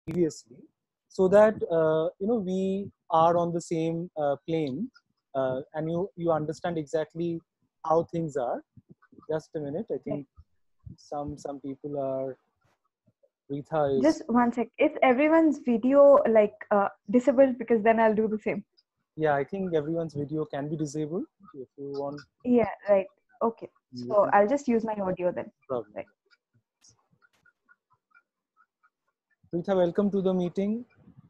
previously, so that we are on the same plane, and you understand exactly how things are. Just a minute. I think some people are. Rita is. Just one sec. Is everyone's video like disabled? Because then I'll do the same. Yeah, I think everyone's video can be disabled if you want. Yeah, right. Okay. So I'll just use my audio then. Problem. Right. Rita, welcome to the meeting.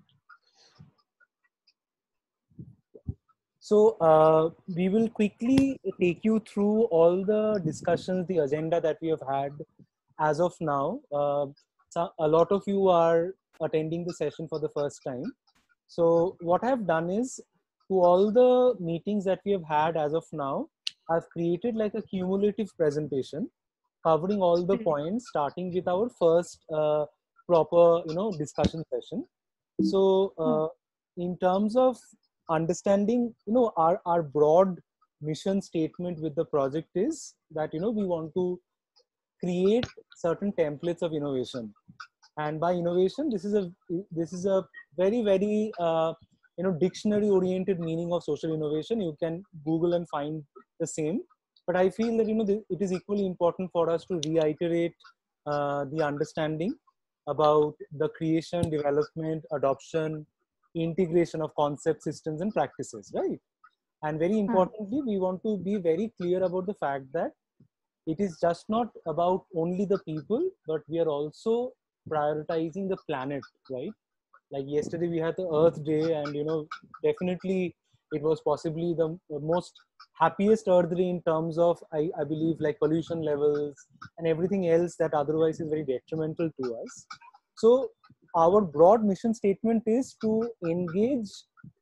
So we will quickly take you through all the discussions, the agenda that we have had as of now. So a lot of you are attending the session for the first time. So what I've done is, to all the meetings that we have had as of now, I've created like a cumulative presentation covering all the points, starting with our first proper, discussion session. So in terms of understanding, our broad mission statement with the project is that, we want to create certain templates of innovation. And by innovation, this is a very, very dictionary oriented meaning of social innovation. You can Google and find the same. But I feel that it is equally important for us to reiterate the understanding about the creation, development, adoption, integration of concepts, systems, and practices, right? And very importantly, we want to be very clear about the fact that it is just not about only the people, but we are also prioritizing the planet, right? Like yesterday we had the Earth Day, and definitely it was possibly the most happiest Earth Day in terms of I believe like pollution levels and everything else that otherwise is very detrimental to us. So our broad mission statement is to engage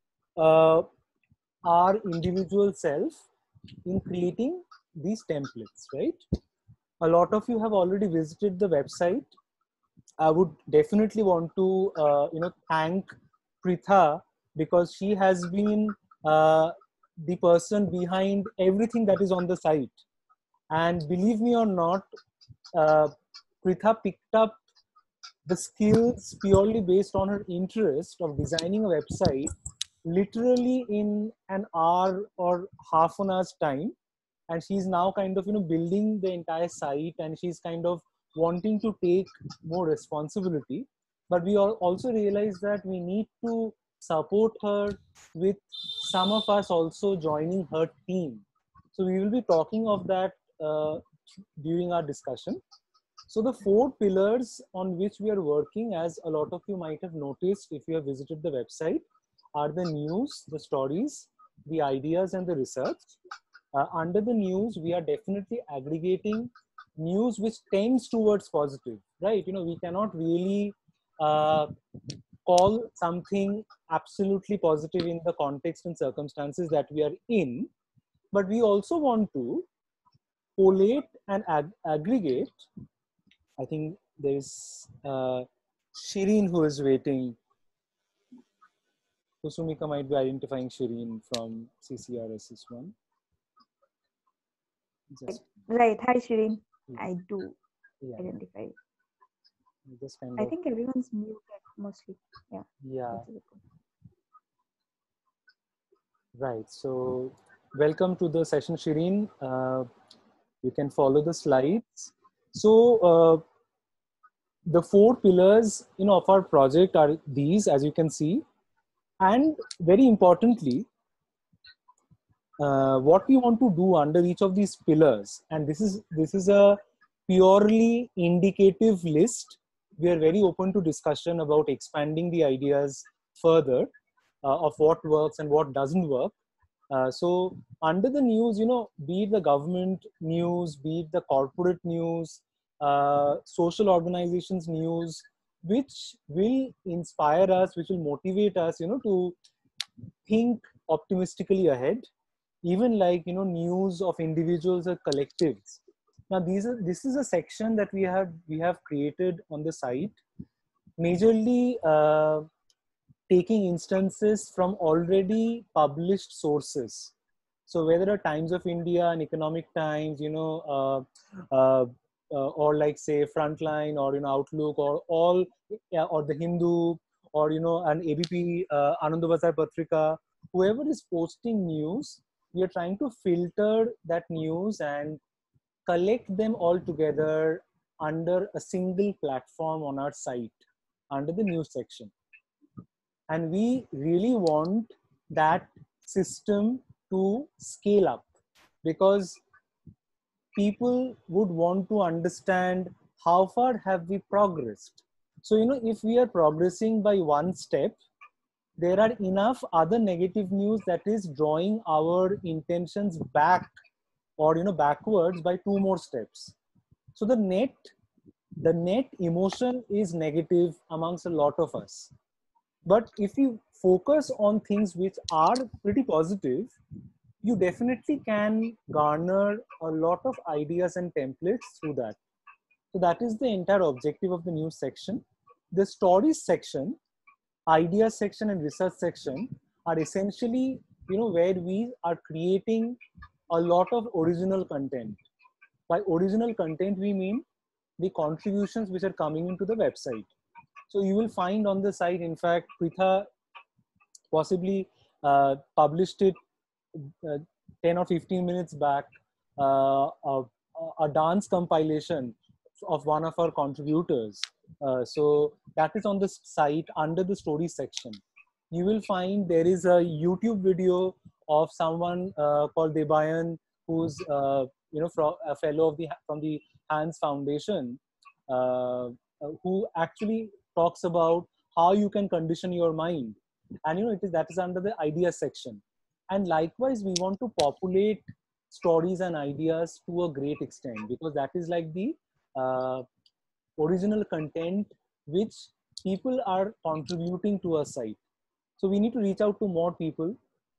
our individual self in creating these templates, right? A lot of you have already visited the website. I would definitely want to, thank Pritha, because she has been the person behind everything that is on the site. And believe me or not, Pritha picked up the skills purely based on her interest of designing a website literally in an hour or half an hour's time. And she's now kind of building the entire site, and she's kind of wanting to take more responsibility. But we also realize that we need to support her with some of us also joining her team. So we will be talking of that during our discussion. So the 4 pillars on which we are working, as a lot of you might have noticed if you have visited the website, are the news, the stories, the ideas, and the research. Under the news, we are definitely aggregating news which tends towards positive, right? We cannot really call something absolutely positive in the context and circumstances that we are in, but we also want to collate and aggregate. I think there's Shireen who is waiting. Kusumika might be identifying Shireen from CCRSS1. Right. Hi, Shireen. I do identify. Just kind I of, think everyone's muted mostly. Yeah. Yeah. Right. So welcome to the session, Shireen. You can follow the slides. So the 4 pillars, of our project are these, as you can see, and very importantly, what we want to do under each of these pillars, and this is a purely indicative list. We are very open to discussion about expanding the ideas further of what works and what doesn't work. So under the news, be it the government news, be it the corporate news, social organizations news, which will inspire us, which will motivate us, to think optimistically ahead, even like, news of individuals or collectives. Now, this is a section that we have created on the site, majorly taking instances from already published sources. So whether a Times of India, an Economic Times, or like say Frontline or Outlook or all, or the Hindu or an ABP, Anandabazar Patrika, whoever is posting news, we are trying to filter that news and collect them all together under a single platform on our site, under the news section. And we really want that system to scale up, because people would want to understand how far have we progressed. So if we are progressing by one step, there are enough other negative news that is drawing our intentions back, or backwards by two more steps. So the net emotion is negative amongst a lot of us. But if you focus on things which are pretty positive, you definitely can garner a lot of ideas and templates through that. So that is the entire objective of the news section. The stories section, idea section, and research section are essentially, where we are creating a lot of original content. By original content, we mean the contributions which are coming into the website. So you will find on the site, in fact, Pritha possibly published it 10 or 15 minutes back, a dance compilation of one of our contributors. So that is on the site under the story section. You will find there is a YouTube video of someone called Debayan, who's from a fellow from the Hands Foundation, who actually talks about how you can condition your mind, and that is under the idea section. And likewise, we want to populate stories and ideas to a great extent, because that is like the original content which people are contributing to our site. So we need to reach out to more people.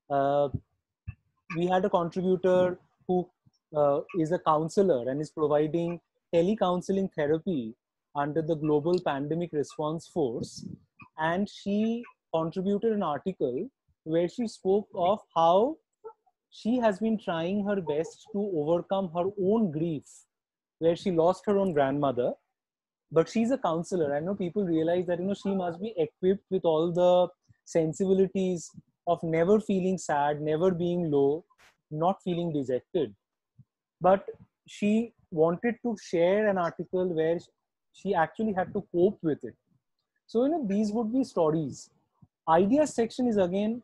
We had a contributor who is a counselor and is providing telecounseling therapy under the Global Pandemic Response Force. And she contributed an article where she spoke of how she has been trying her best to overcome her own grief, where she lost her own grandmother. But she's a counselor. I know people realize that she must be equipped with all the sensibilities of never feeling sad, never being low, not feeling dejected. But she wanted to share an article where she actually had to cope with it. So these would be stories. Idea section is again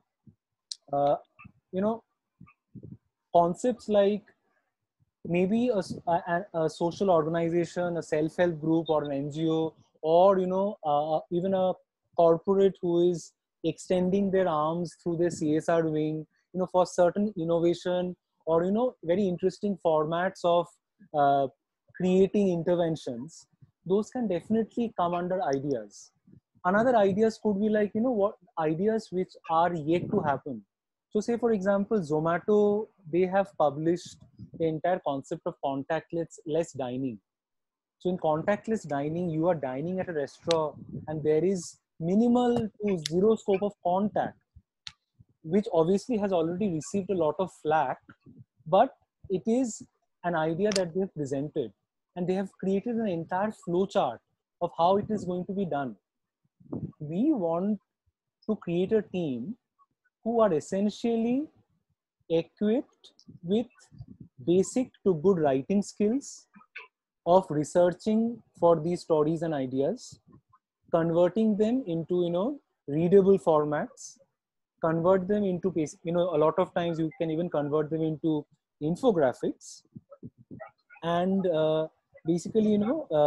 concepts like maybe a social organization, a self-help group, or an NGO, or even a corporate who is extending their arms through their CSR wing, for certain innovation, or very interesting formats of creating interventions. Those can definitely come under ideas. Another ideas could be like what ideas which are yet to happen. So say for example, Zomato, they have published the entire concept of contactless dining. So in contactless dining, you are dining at a restaurant and there is minimal to zero scope of contact, which obviously has already received a lot of flack, but it is an idea that they have presented, and they have created an entire flowchart of how it is going to be done. We want to create a team who are essentially equipped with basic to good writing skills of researching for these stories and ideas, converting them into readable formats, convert them into a lot of times you can even convert them into infographics, and basically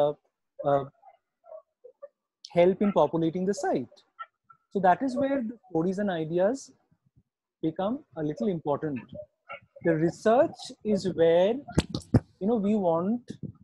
help in populating the site. So that is where the stories and ideas become a little important. The research is where we want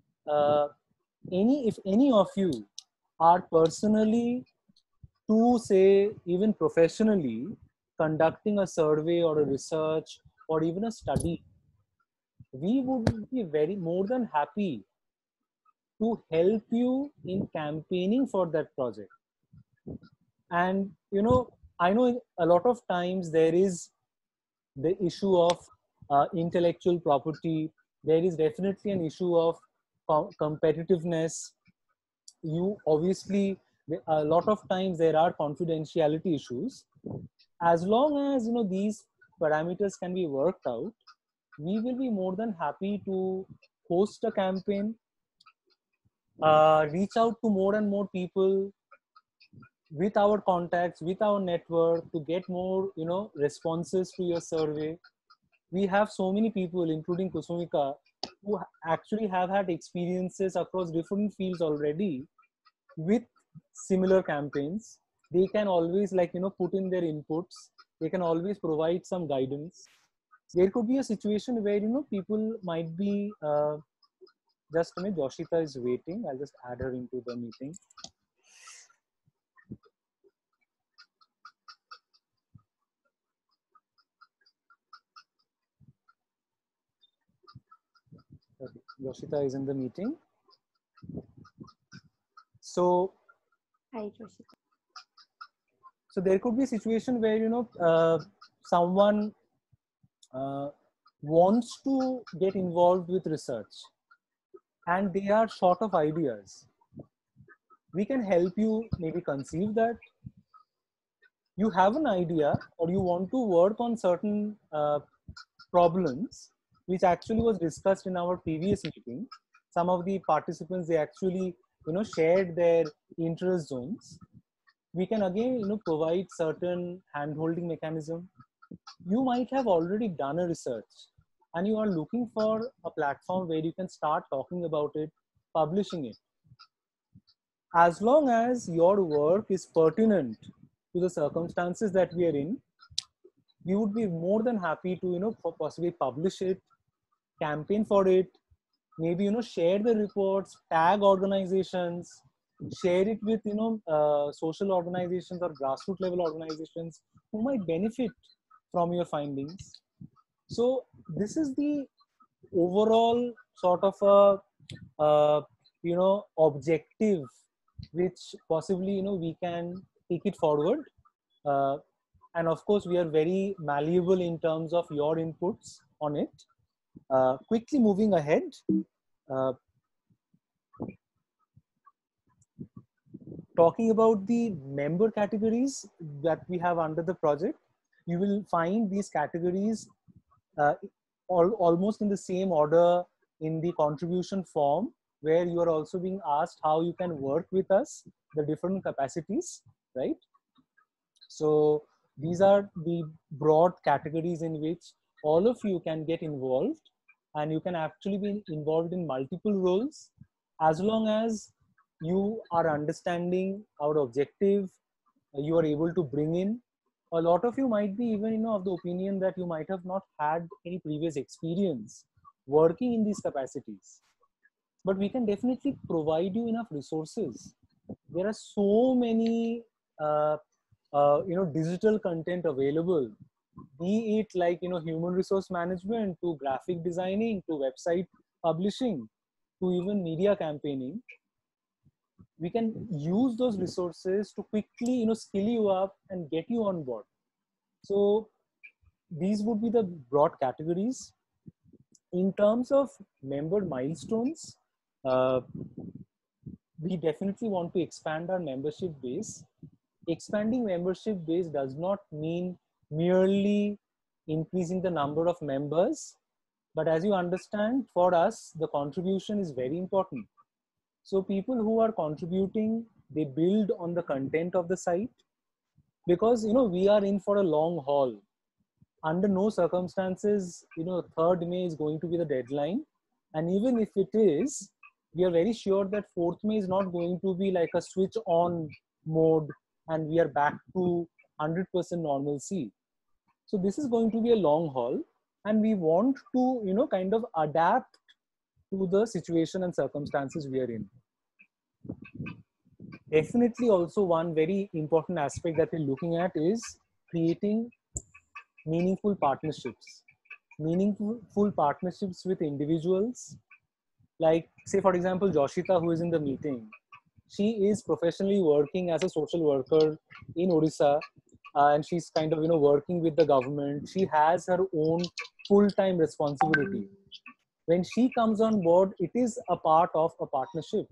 if any of you are personally to say even professionally conducting a survey or a research or even a study, we would be very more than happy to help you in campaigning for that project. And I know a lot of times there is the issue of intellectual property. There is definitely an issue of competitiveness. You obviously, a lot of times there are confidentiality issues. As long as these parameters can be worked out, we will be more than happy to host a campaign, reach out to more and more people with our contacts, with our network, to get more responses to your survey. We have so many people, including Kusumika, who actually have had experiences across different fields already with similar campaigns. They can always put in their inputs. They can always provide some guidance. There could be a situation where people might be just a minute. Joshita is waiting. I'll just add her into the meeting. Okay. Joshita is in the meeting. So, Hi, Joshita. So there could be a situation where someone wants to get involved with research, and they are short of ideas. We can help you maybe conceive that. You have an idea, or you want to work on certain problems, which actually was discussed in our previous meeting. Some of the participants, they actually shared their interest zones. We can again provide certain hand-holding mechanism. You might have already done a research and you are looking for a platform where you can start talking about it, publishing it. As long as your work is pertinent to the circumstances that we are in, we would be more than happy to possibly publish it, campaign for it, maybe share the reports, tag organizations, share it with social organizations or grassroots level organizations who might benefit from your findings. So this is the overall sort of a objective which possibly we can take it forward, and of course we are very malleable in terms of your inputs on it. Quickly moving ahead, talking about the member categories that we have under the project, you will find these categories almost in the same order in the contribution form, where you are also being asked how you can work with us, the different capacities, right? So these are the broad categories in which all of you can get involved, and you can actually be involved in multiple roles as long as you are understanding our objective. You are able to bring in. A lot of you might be even of the opinion that you might have not had any previous experience working in these capacities, but we can definitely provide you enough resources. There are so many digital content available, be it like human resource management to graphic designing to website publishing to even media campaigning. We can use those resources to quickly skill you up and get you on board. So these would be the broad categories. In terms of member milestones, we definitely want to expand our membership base. Expanding membership base does not mean merely increasing the number of members, but as you understand, for us, the contribution is very important. So people who are contributing, they build on the content of the site, because we are in for a long haul. Under no circumstances 3rd May is going to be the deadline, and even if it is, we are very sure that 4th May is not going to be like a switch on mode and we are back to 100% normalcy. So this is going to be a long haul, and we want to kind of adapt to the situation and circumstances we are in. Definitely also one very important aspect that we're looking at is creating meaningful partnerships. Meaningful partnerships with individuals. Like, say for example, Joshita, who is in the meeting, she is professionally working as a social worker in Odisha, and she's kind of working with the government. She has her own full-time responsibility. When she comes on board, it is a part of a partnership.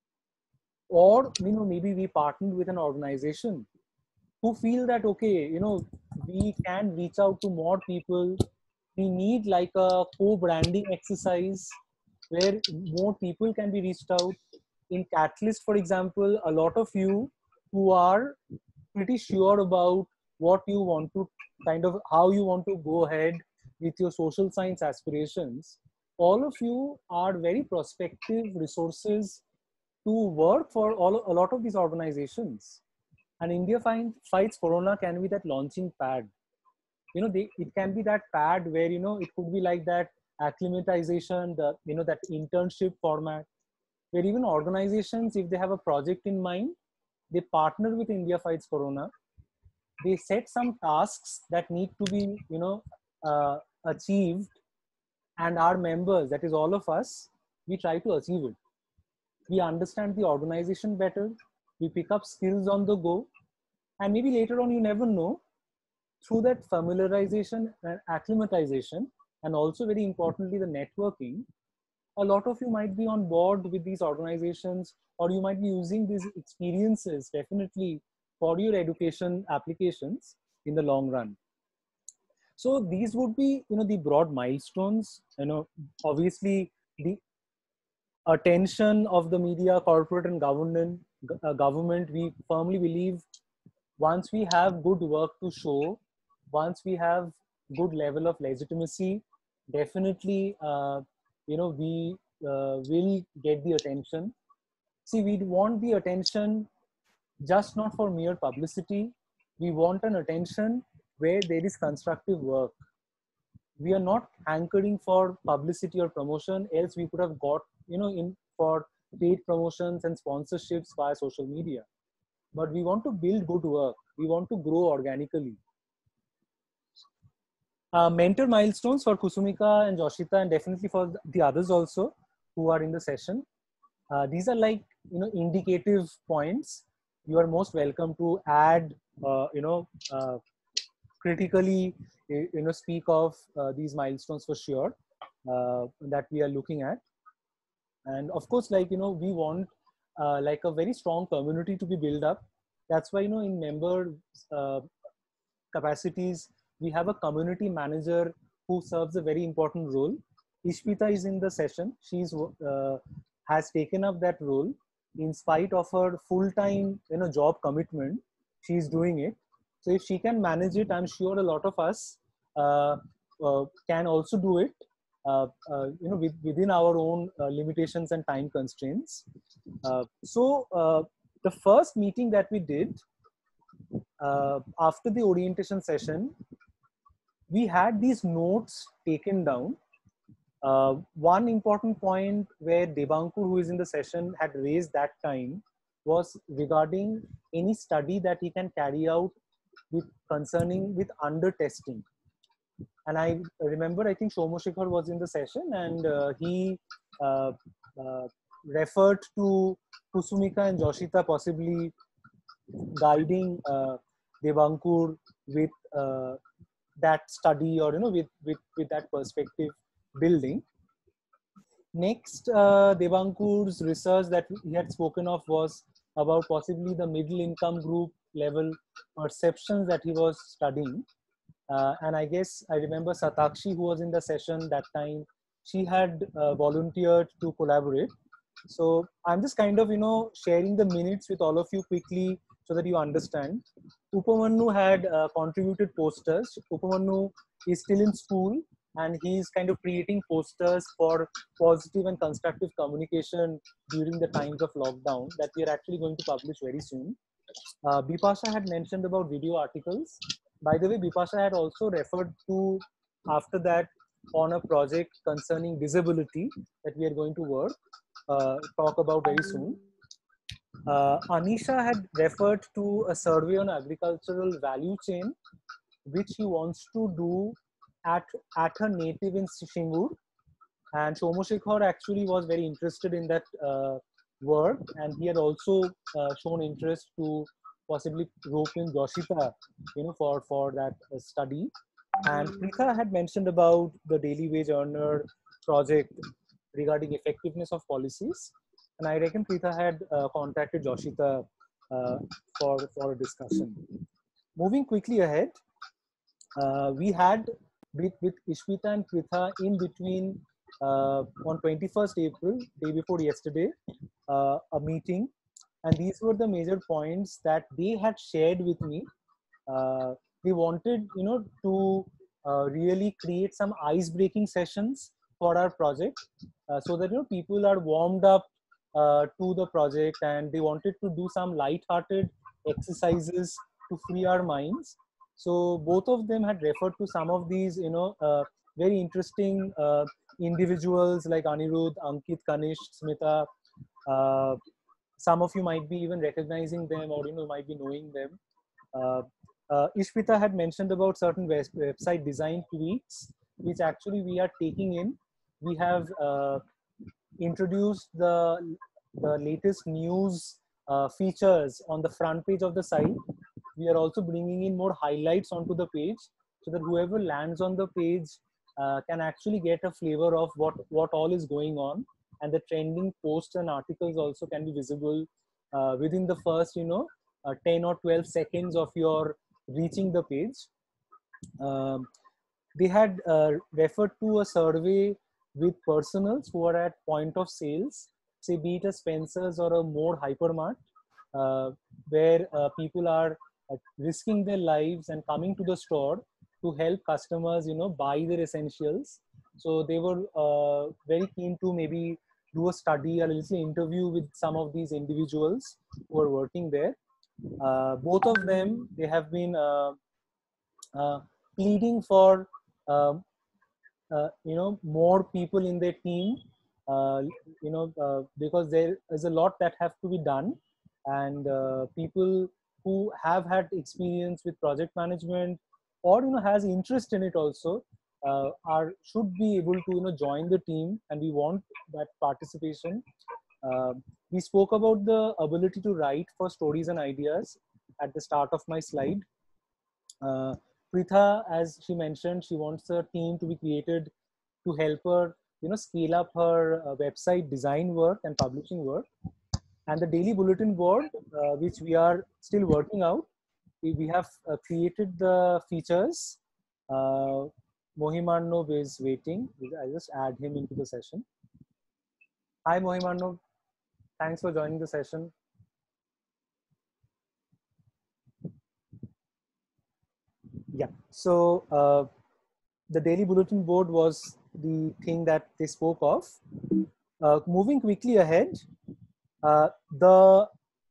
Or, maybe we partnered with an organization who feel that, okay, we can reach out to more people. We need like a co-branding exercise where more people can be reached out. In Catalyst, for example, a lot of you who are pretty sure about what you want to how you want to go ahead with your social science aspirations, all of you are very prospective resources to work for a lot of these organizations. And India Fights Corona can be that launching pad. It can be that pad where, it could be like that acclimatization, that internship format, where even organizations, if they have a project in mind, they partner with India Fights Corona. They set some tasks that need to be, achieved, and our members, that is all of us, we try to achieve it. We understand the organization better. We pick up skills on the go, and maybe later on, you never know, through that familiarization and acclimatization, and also very importantly, the networking, a lot of you might be on board with these organizations, or you might be using these experiences definitely for your education applications in the long run. So these would be, the broad milestones. Obviously the attention of the media, corporate and government, we firmly believe once we have good work to show, once we have good level of legitimacy, definitely, we will get the attention. See, we want the attention just not for mere publicity. We want an attention where there is constructive work. We are not anchoring for publicity or promotion, else we could have got, in for paid promotions and sponsorships via social media. But we want to build good work. We want to grow organically. Mentor milestones for Kusumika and Joshita, and definitely for the others also who are in the session. These are like, indicative points. You are most welcome to add, critically, speak of these milestones for sure, that we are looking at. And of course, like, we want like a very strong community to be built up. That's why, in member capacities, we have a community manager who serves a very important role. Ishpita is in the session. She's has taken up that role in spite of her full-time, job commitment. She's doing it. So if she can manage it, I'm sure a lot of us can also do it. Within our own limitations and time constraints. So the first meeting that we did after the orientation session, we had these notes taken down. One important point where Debankur, who is in the session, had raised that time was regarding any study that he can carry out concerning with under testing. And I remember, I think Somashekhar was in the session, and he referred to Kusumika and Joshita possibly guiding Debankur with that study, or with that perspective building. Next, Debankur's research that he had spoken of was about possibly the middle income group level perceptions that he was studying. And I guess I remember Satakshi, who was in the session that time, she had volunteered to collaborate. So I'm just kind of, sharing the minutes with all of you quickly so that you understand. Upamannu had contributed posters. Upamannu is still in school, and he's kind of creating posters for positive and constructive communication during the times of lockdown that we are actually going to publish very soon. Bipasha had mentioned about video articles. By the way, Bipasha had also referred to, after that, on a project concerning disability that we are going to talk about very soon. Anisha had referred to a survey on agricultural value chain, which he wants to do at her native in Shingur. And Somashekhar actually was very interested in that work, and he had also shown interest to possibly rope in Joshita, for that study. And Pritha had mentioned about the daily wage earner project regarding effectiveness of policies. And I reckon Pritha had contacted Joshita for a discussion. Moving quickly ahead, we had with Ishmita and Pritha in between on 21st April, day before yesterday, a meeting, and these were the major points that they had shared with me. They wanted, to really create some ice-breaking sessions for our project, so that people are warmed up to the project, and they wanted to do some light-hearted exercises to free our minds. So both of them had referred to some of these, very interesting individuals like Anirudh, Ankit, Kanish, Smita. Some of you might be even recognizing them, or might be knowing them. Ishpita had mentioned about certain website design tweaks, which actually we are taking in. We have introduced the latest news features on the front page of the site. We are also bringing in more highlights onto the page, so that whoever lands on the page can actually get a flavor of what all is going on, and the trending posts and articles also can be visible within the first 10 or 12 seconds of your reaching the page. They had referred to a survey with personals who are at point of sales, say be it a Spencer's or a more hypermart, where people are risking their lives and coming to the store to help customers, buy their essentials. So they were very keen to maybe do a study, a little interview with some of these individuals who are working there. Both of them, they have been pleading for more people in their team, because there is a lot that have to be done, and people who have had experience with project management, or has interest in it also, should be able to join the team, and we want that participation. We spoke about the ability to write for stories and ideas at the start of my slide. Pritha, as she mentioned, she wants a team to be created to help her, scale up her website design work and publishing work. And the daily bulletin board, which we are still working out, we have created the features. Mohimarnov is waiting. I'll just add him into the session. Hi, Mohimarnov. Thanks for joining the session. Yeah, so the daily bulletin board was the thing that they spoke of. Moving quickly ahead, the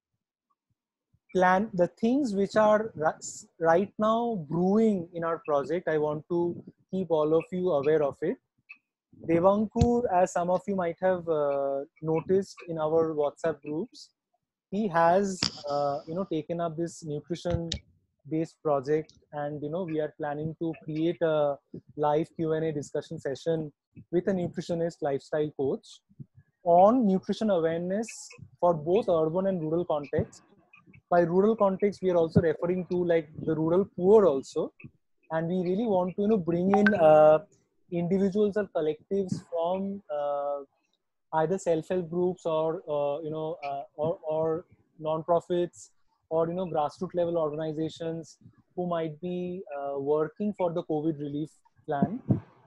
things which are right now brewing in our project, I want to keep all of you aware of it. Devankur, as some of you might have noticed in our WhatsApp groups, he has taken up this nutrition based project, and we are planning to create a live Q&A discussion session with a nutritionist lifestyle coach on nutrition awareness for both urban and rural context. By rural context, we are also referring to like the rural poor also, and we really want to bring in individuals or collectives from either self-help groups or or non-profits, or grassroots level organizations who might be working for the COVID relief plan.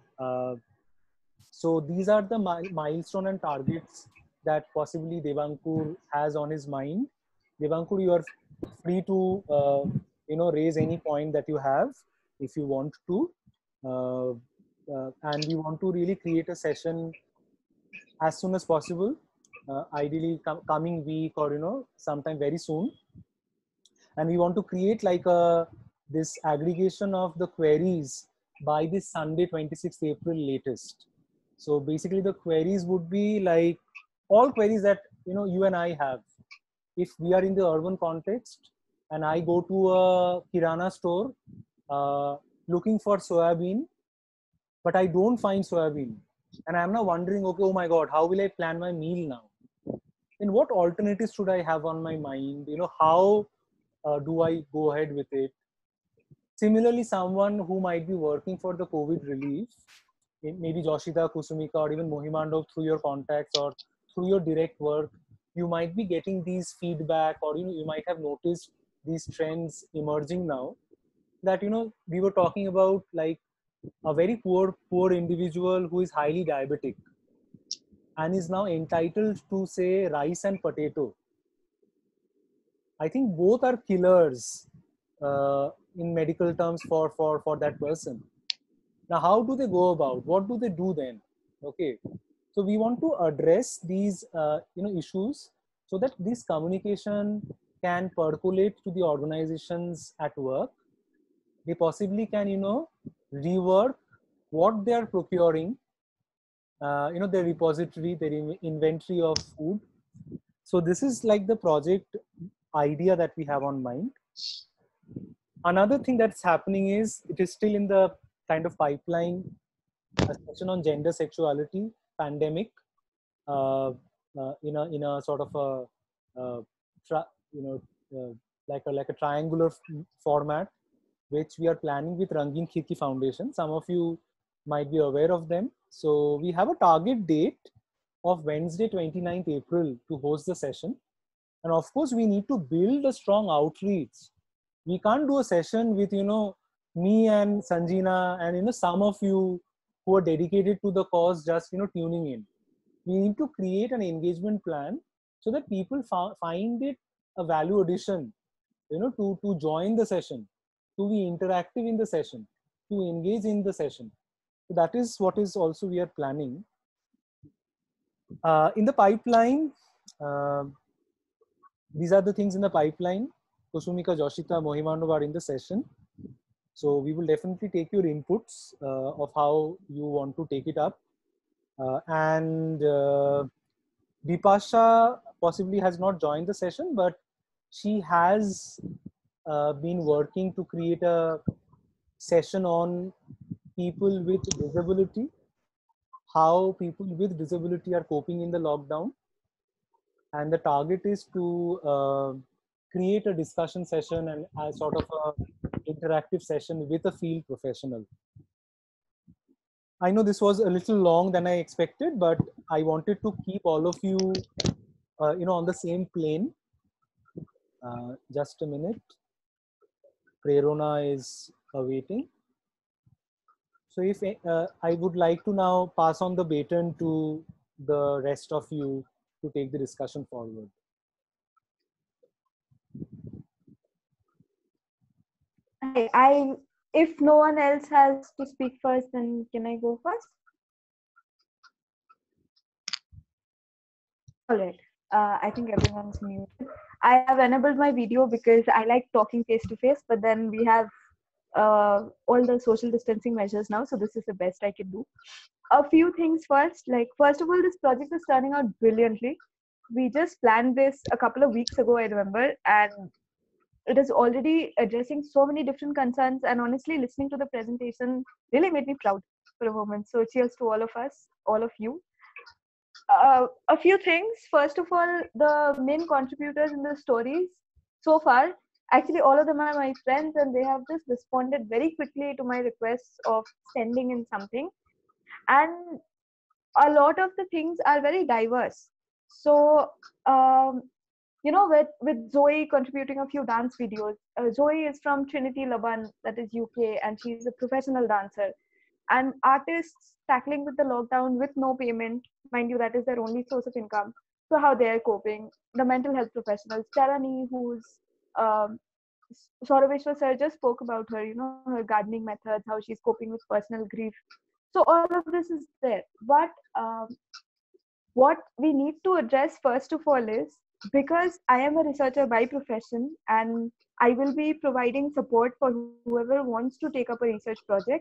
So these are the milestone and targets that possibly Devankur has on his mind. Devankur, you are free to raise any point that you have if you want to, and we want to really create a session as soon as possible, ideally coming week, or sometime very soon. And we want to create like this aggregation of the queries by this Sunday, 26th April latest. So basically the queries would be like all queries that you and I have. If we are in the urban context and I go to a Kirana store looking for soybean, but I don't find soybean, and I'm now wondering, okay, oh my God, how will I plan my meal now? Then what alternatives should I have on my mind? How do I go ahead with it? Similarly, someone who might be working for the COVID relief, maybe Joshita, Kusumika, or even Mohimando through your contacts or through your direct work, you might be getting these feedback, or you might have noticed these trends emerging now. That we were talking about, like a very poor individual who is highly diabetic and is now entitled to say rice and potato. I think both are killers in medical terms for that person. Now, how do they go about? What do they do then? Okay, so we want to address these issues so that this communication can percolate to the organizations at work. They possibly can rework what they are procuring, their repository, their inventory of food. So this is like the project idea that we have on mind. Another thing that's happening is, it is still in the kind of pipeline, a session on gender sexuality pandemic, in a sort of a like a triangular format, which we are planning with Rangin Khirki Foundation. Some of you might be aware of them. So we have a target date of Wednesday, 29th April to host the session. And of course, we need to build a strong outreach. We can't do a session with, me and Sanjina and, some of you who are dedicated to the cause just, tuning in. We need to create an engagement plan so that people find it a value addition, to join the session, to be interactive in the session, to engage in the session. So that is what is also we are planning. In the pipeline, these are the things in the pipeline. Kusumika, Joshita, Mohimando are in the session. So we will definitely take your inputs of how you want to take it up. And Bipasha possibly has not joined the session, but she has been working to create a session on people with disability, how people with disability are coping in the lockdown. And the target is to create a discussion session and a sort of a interactive session with a field professional. I know this was a little long than I expected, but I wanted to keep all of you, on the same plane. Just a minute. Prerona is awaiting. So if I would like to now pass on the baton to the rest of you to take the discussion forward. If no one else has to speak first, then can I go first? All right. I think everyone's muted. I have enabled my video because I like talking face to face, but then we have all the social distancing measures now, so this is the best I can do. A few things first. First of all, this project is turning out brilliantly. We just planned this a couple of weeks ago, I remember, and it is already addressing so many different concerns. And honestly, listening to the presentation really made me proud for a moment. So cheers to all of us, all of you. A few things. First of all, the main contributors in the stories so far, actually all of them are my friends, and they have just responded very quickly to my requests of sending in something. And a lot of the things are very diverse. So with Zoe contributing a few dance videos. Zoe is from Trinity Laban, that is UK, and she's a professional dancer. And artists tackling with the lockdown with no payment, mind you, that is their only source of income. So how they're coping. The mental health professionals, Charani, who's Saurabheshwar sir just spoke about her, her gardening methods, how she's coping with personal grief. So all of this is there. But what we need to address first of all is, because I am a researcher by profession and I will be providing support for whoever wants to take up a research project.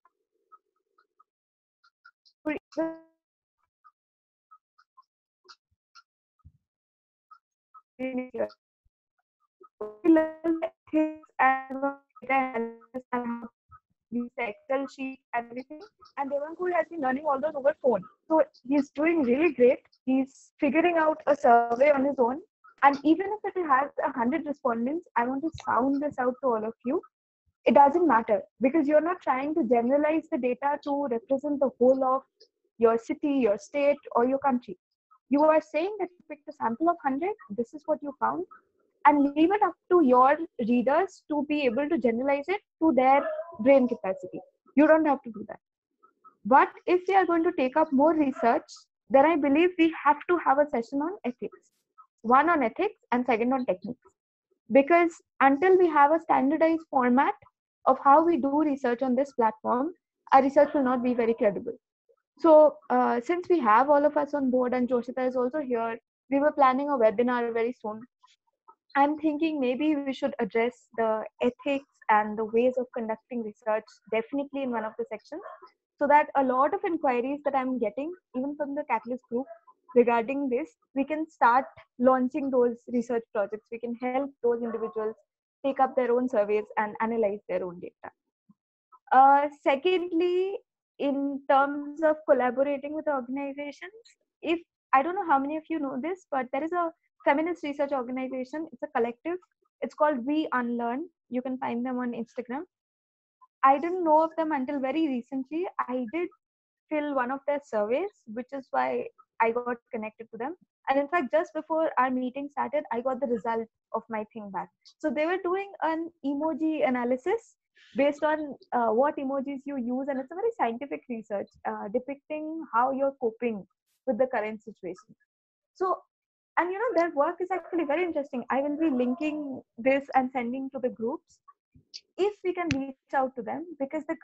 Use the Excel sheet and everything. And Devankul has been learning all those over phone. So he's doing really great. He's figuring out a survey on his own. And even if it has 100 respondents, I want to sound this out to all of you. it doesn't matter because you're not trying to generalize the data to represent the whole of your city, your state, or your country. You are saying that you picked a sample of 100, this is what you found, and leave it up to your readers to be able to generalize it to their brain capacity. You don't have to do that. But if we are going to take up more research, then I believe we have to have a session on ethics. One on ethics and second on techniques. Because until we have a standardized format of how we do research on this platform, our research will not be very credible. So since we have all of us on board and Joshita is also here, we were planning a webinar very soon. I'm thinking maybe we should address the ethics and the ways of conducting research definitely in one of the sections, so that a lot of inquiries that I'm getting, even from the Catalyst group regarding this, we can start launching those research projects. We can help those individuals take up their own surveys and analyze their own data. Secondly, in terms of collaborating with organizations, if I don't know how many of you know this, but there is a feminist research organization. It's a collective. It's called We Unlearn. You can find them on Instagram. I didn't know of them until very recently. I did fill one of their surveys, which is why I got connected to them. And in fact, just before our meeting started, I got the result of my thing back. So they were doing an emoji analysis based on what emojis you use. And it's a very scientific research depicting how you're coping with the current situation. So, and you know, their work is actually very interesting. I will be linking this and sending to the groups if we can reach out to them, because the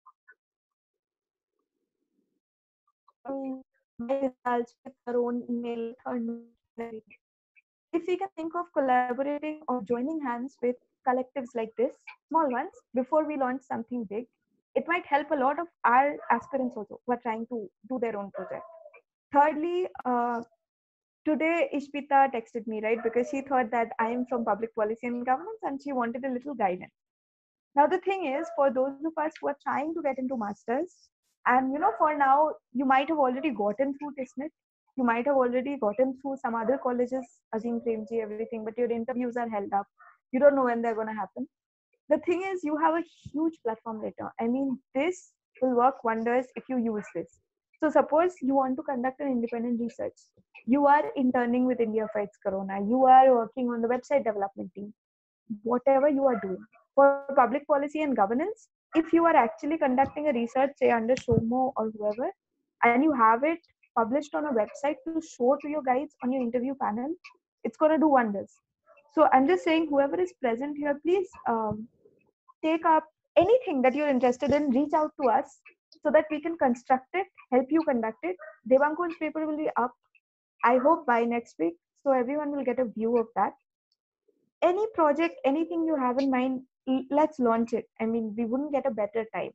my results with her own email, her notes, and everything. If we can think of collaborating or joining hands with collectives like this, small ones, before we launch something big, it might help a lot of our aspirants also who are trying to do their own project. Thirdly, today Ishpita texted me, right, because she thought that I am from public policy and governance and she wanted a little guidance. Now, the thing is, for those of us who are trying to get into masters, and you know, for now, you might have already gotten through TISNET, you might have already gotten through some other colleges, Azim Premji, everything, but your interviews are held up. You don't know when they're going to happen. The thing is, you have a huge platform later. I mean, this will work wonders if you use this. So suppose you want to conduct an independent research. You are interning with India Fights Corona. You are working on the website development team. Whatever you are doing. For public policy and governance, if you are actually conducting a research, say under SOMO or whoever, and you have it published on a website to show to your guides on your interview panel, it's going to do wonders. So I'm just saying, whoever is present here, please take up anything that you're interested in, reach out to us so that we can construct it, help you conduct it. Devankun's paper will be up, I hope, by next week. So everyone will get a view of that. Any project, anything you have in mind, let's launch it. I mean, we wouldn't get a better time.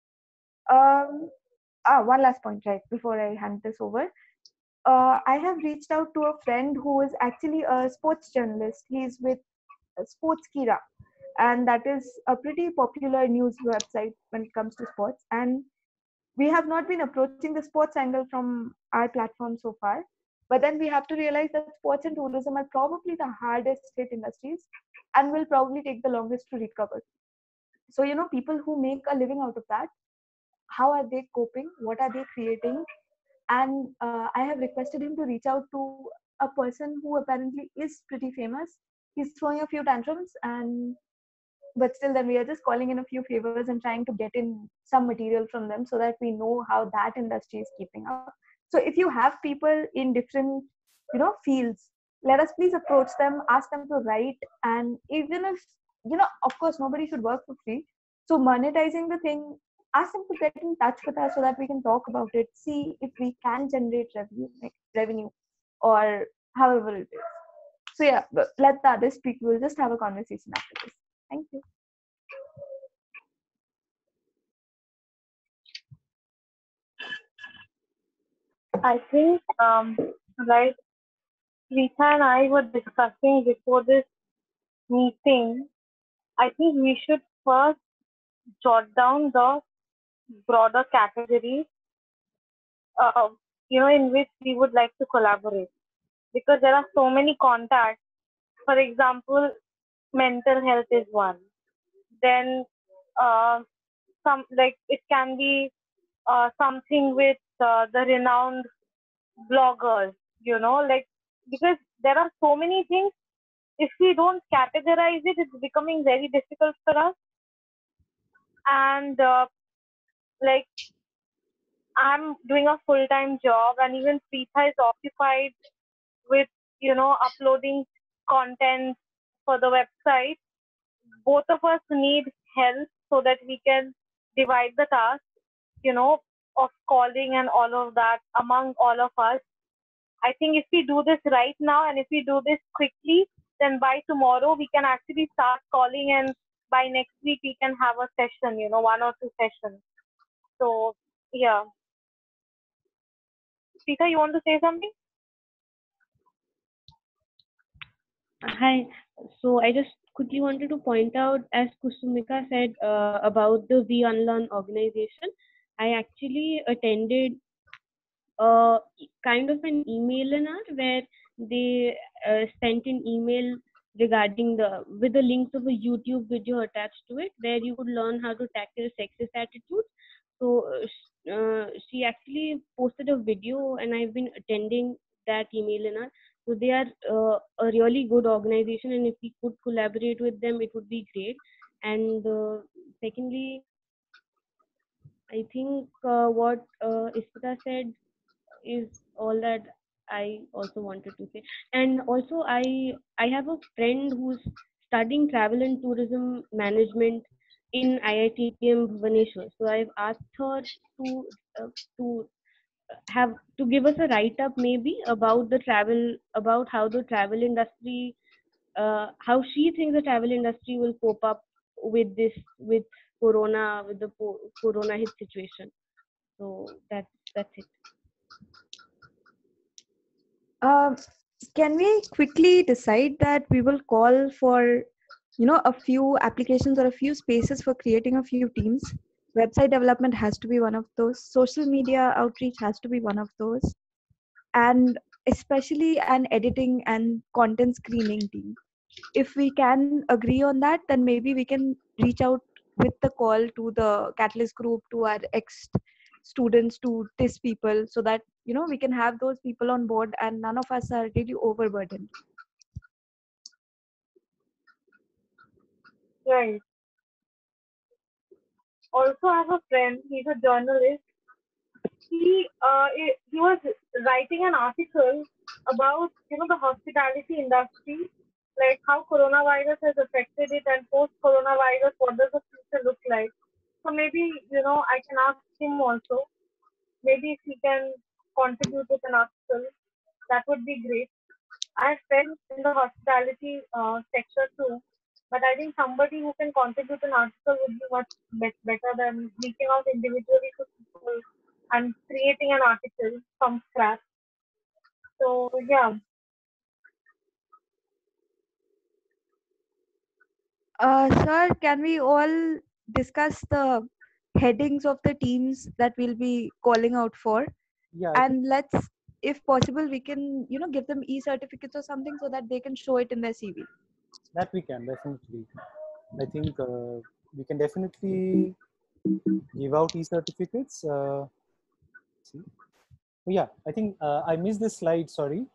One last point, right, before I hand this over. I have reached out to a friend who is actually a sports journalist. He's with Sportskira, and that is a pretty popular news website when it comes to sports. And we have not been approaching the sports angle from our platform so far. But then we have to realize that sports and tourism are probably the hardest hit industries and will probably take the longest to recover. So, you know, people who make a living out of that, how are they coping? What are they creating? And I have requested him to reach out to a person who apparently is pretty famous. He's throwing a few tantrums, but still then we are just calling in a few favors and trying to get in some material from them so that we know how that industry is keeping up. So if you have people in different, you know, fields, let us please approach them, ask them to write. And even if, you know, of course, nobody should work for free. So monetizing the thing, ask them to get in touch with us so that we can talk about it, see if we can generate revenue or however it is. So yeah, let the others speak. We'll just have a conversation after this. Thank you. I think, right, Rita and I were discussing before this meeting. I think we should first jot down the broader categories, in which we would like to collaborate. Because there are so many contacts. For example, mental health is one. Then some like it can be something with the renowned bloggers, like because there are so many things. If we don't categorize it, it's becoming very difficult for us. And like I'm doing a full-time job, and even Preetha is occupied with uploading content for the website. Both of us need help so that we can divide the task, of calling and all of that among all of us. I think if we do this right now and if we do this quickly, then by tomorrow we can actually start calling, and by next week we can have a session, 1 or 2 sessions. So, yeah. Sita, you want to say something? Hi. So I just quickly wanted to point out, as Kusumika said about the We Unlearn organization, I actually attended kind of an email where they sent an email regarding with the links of a YouTube video attached to it, where you could learn how to tackle sexist attitudes. So she actually posted a video, and I've been attending that email. So they are a really good organization, and if we could collaborate with them, it would be great. And secondly, I think what Ispita said is all that I also wanted to say. And also, I have a friend who's studying travel and tourism management in IITPM Bhubaneswar. So I've asked her to uh, to have to give us a write up maybe about about how the travel industry, how she thinks the travel industry will cope up with with corona, with the corona hit situation. So that's it. Um, can we quickly decide that we will call for, a few applications or a few spaces for creating a few teams? Website development has to be one of those. Social media outreach has to be one of those. And especially an editing and content screening team. If we can agree on that, then maybe we can reach out with the call to the Catalyst group, to our ex students, to TIS people, so that we can have those people on board and none of us are really overburdened. Right. Also, I have a friend, he's a journalist. He was writing an article about the hospitality industry, like how coronavirus has affected it, and post coronavirus, what does the future look like. So maybe I can ask him also. Maybe if he can contribute with an article, that would be great. I have friends in the hospitality sector too, but I think somebody who can contribute an article would be much better than reaching out individually to people and creating an article from scratch. So yeah. Sir, can we all discuss the headings of the teams that we'll be calling out for? Yeah, And let's, if possible, we can give them e-certificates or something so that they can show it in their CV. that we can definitely. I think we can definitely give out e-certificates. See. Oh, yeah, I think I missed this slide. Sorry.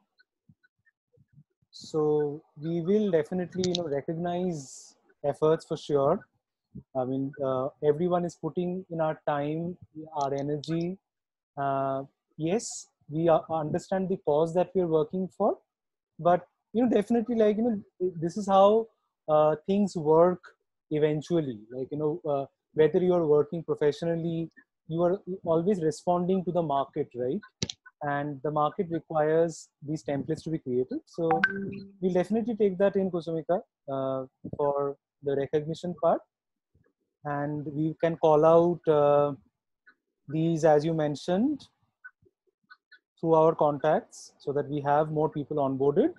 So we will definitely recognize efforts for sure. I mean, everyone is putting in our time, our energy. Yes, we understand the cause that we are working for, but definitely, like this is how things work eventually. Like whether you are working professionally, you are always responding to the market, right? And the market requires these templates to be created. So we'll definitely take that in, Kusumika, for the recognition part. And we can call out these, as you mentioned, through our contacts so that we have more people onboarded.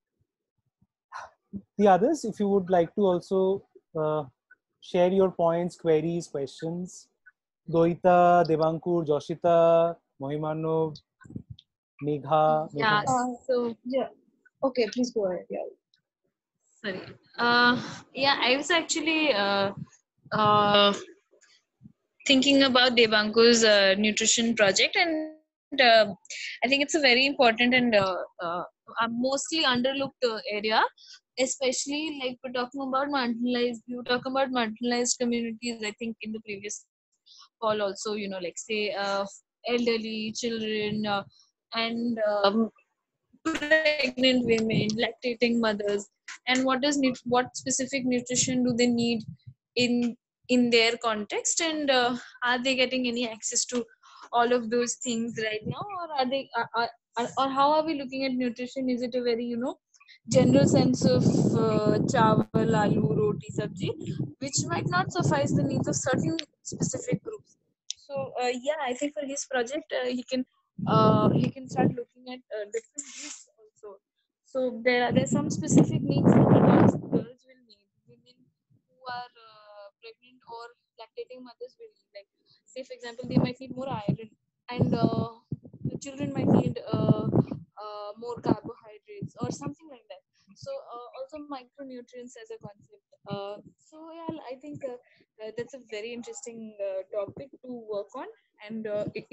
The others, if you would like to also share your points, queries, questions. Doita, Devankur, Joshita, Mohimanov, Megha. Yeah, so Yeah. Okay, please go ahead. Yeah. sorry. Yeah, I was actually thinking about Devanku's nutrition project, and I think it's a very important and a mostly underlooked area, especially like we're talking about marginalized. We were talking about marginalized communities. I think in the previous call also, like say elderly children and pregnant women, lactating mothers, and what specific nutrition do they need in in their context, and are they getting any access to all of those things right now, or are they or how are we looking at nutrition? Is it a very general sense of chawal, aloo, roti, sabji, which might not suffice the needs of certain specific groups? So yeah, I think for his project he can start looking at different groups also. So there's some specific needs that girls will need, women who are pregnant or lactating mothers will need. Like say for example, they might need more iron, and the children might need more carbohydrates or something like that. So also micronutrients as a concept. So yeah, I think that's a very interesting topic to work on, and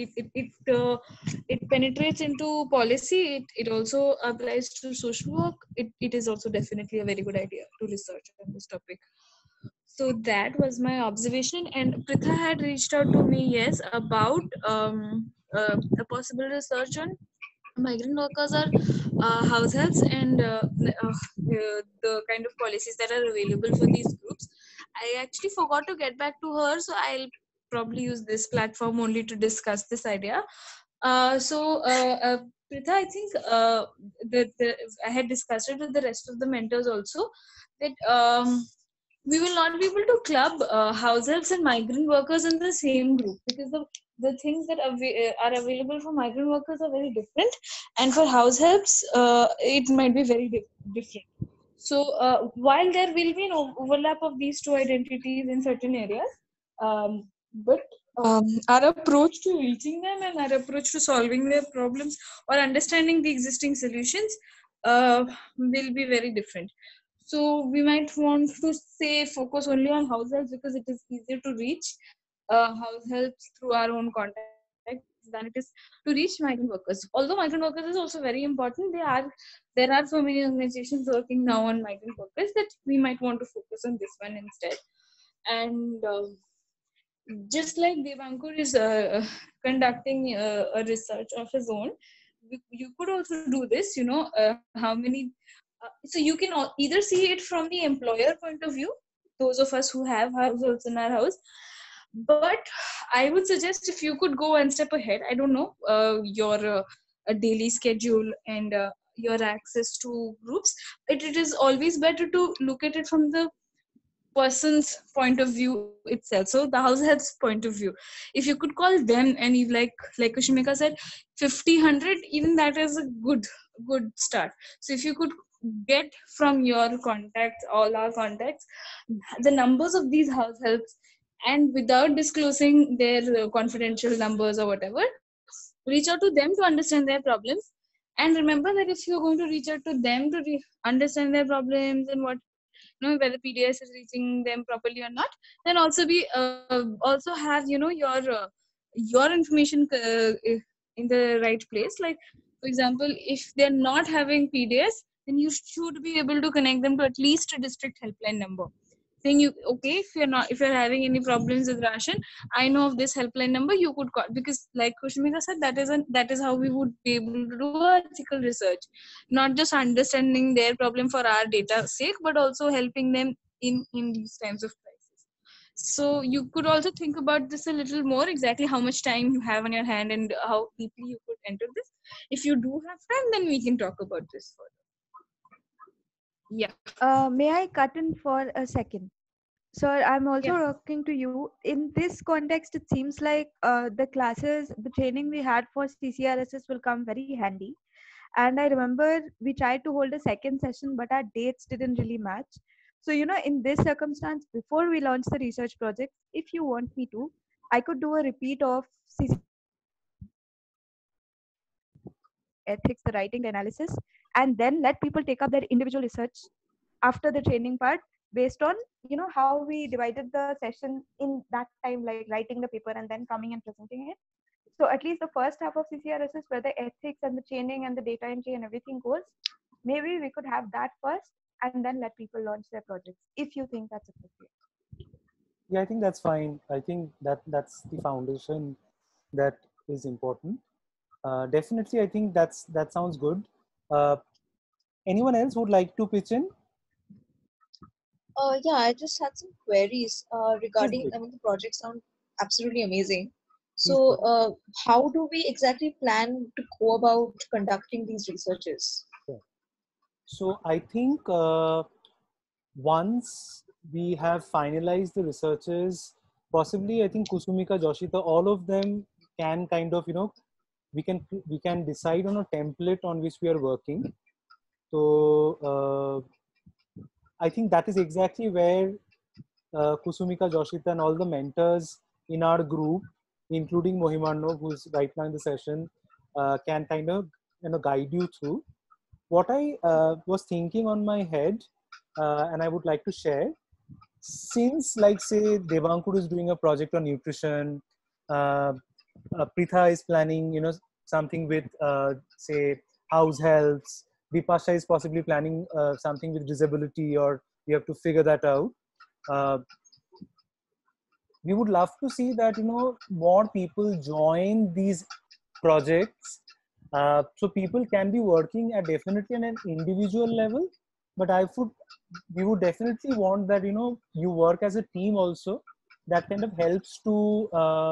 it penetrates into policy. It also applies to social work. It is also definitely a very good idea to research on this topic. So that was my observation, and Pritha had reached out to me, yes, about a possible research on migrant workers or house helps, and the kind of policies that are available for these groups. I actually forgot to get back to her, so I'll probably use this platform only to discuss this idea. Pritha, I think I had discussed it with the rest of the mentors also, that we will not be able to club house helps and migrant workers in the same group, because the things that are available for migrant workers are very different, and for house helps it might be very different. So while there will be an overlap of these two identities in certain areas, but our approach to reaching them and our approach to solving their problems or understanding the existing solutions will be very different. So we might want to say focus only on house helps because it is easier to reach house helps through our own contacts than it is to reach migrant workers. Although migrant workers is also very important, there are so many organizations working now on migrant workers that we might want to focus on this one instead. And just like Devankur is conducting a research of his own, you could also do this. How many? So you can either see it from the employer point of view, those of us who have households in our house. But I would suggest if you could go one step ahead. I don't know your daily schedule and your access to groups. It is always better to look at it from the person's point of view itself, so the house helps point of view. If you could call them, and you like Kushmika said, 50-100, even that is a good start. So if you could get from your contacts, all our contacts, the numbers of these house helps, and without disclosing their confidential numbers or whatever, reach out to them to understand their problems. And remember that if you're going to reach out to them to understand their problems and what, whether PDS is reaching them properly or not, then also have your information in the right place. Like for example, if they're not having PDS, then you should be able to connect them to at least a district helpline number, saying if you're having any problems with ration, I know of this helpline number you could call. Because like Kushmika said, that is how we would be able to do ethical research, not just understanding their problem for our data sake, but also helping them in these times of crisis. So you could also think about this a little more, exactly how much time you have on your hand and how deeply you could enter this. If you do have time, then we can talk about this further. Yeah. May I cut in for a second? So I'm also Yeah. talking to you. In this context, it seems like the training we had for CCRSS will come very handy. And I remember we tried to hold a second session, but our dates didn't really match. So, in this circumstance, before we launch the research project, if you want me to, I could do a repeat of ethics, the writing, the analysis, and then let people take up their individual research after the training part. based on how we divided the session in that time, like writing the paper and then coming and presenting it. So at least the first half of CCRSS, where the ethics and the chaining and the data entry and everything goes, maybe we could have that first and then let people launch their projects, if you think that's appropriate. Yeah, I think that's fine. I think that's the foundation that is important. Definitely, I think that sounds good. Anyone else would like to pitch in? Yeah, I just had some queries regarding, Please, I mean, the project sound absolutely amazing. please. So, how do we exactly plan to go about conducting these researches? So I think once we have finalized the researches, possibly I think Kusumika, Joshita, all of them can kind of we can decide on a template on which we are working. So I think that is exactly where Kusumika, Joshita, and all the mentors in our group, including Mohimanno, who's right now in the session, can kind of guide you through. What I was thinking on my head, and I would like to share, since like say Devankur is doing a project on nutrition, Pritha is planning something with say house helps, Vipasha is possibly planning something with disability, or we have to figure that out. Uh, we would love to see that more people join these projects, so people can be working at definitely on an individual level, but we would definitely want that you work as a team also. That kind of helps to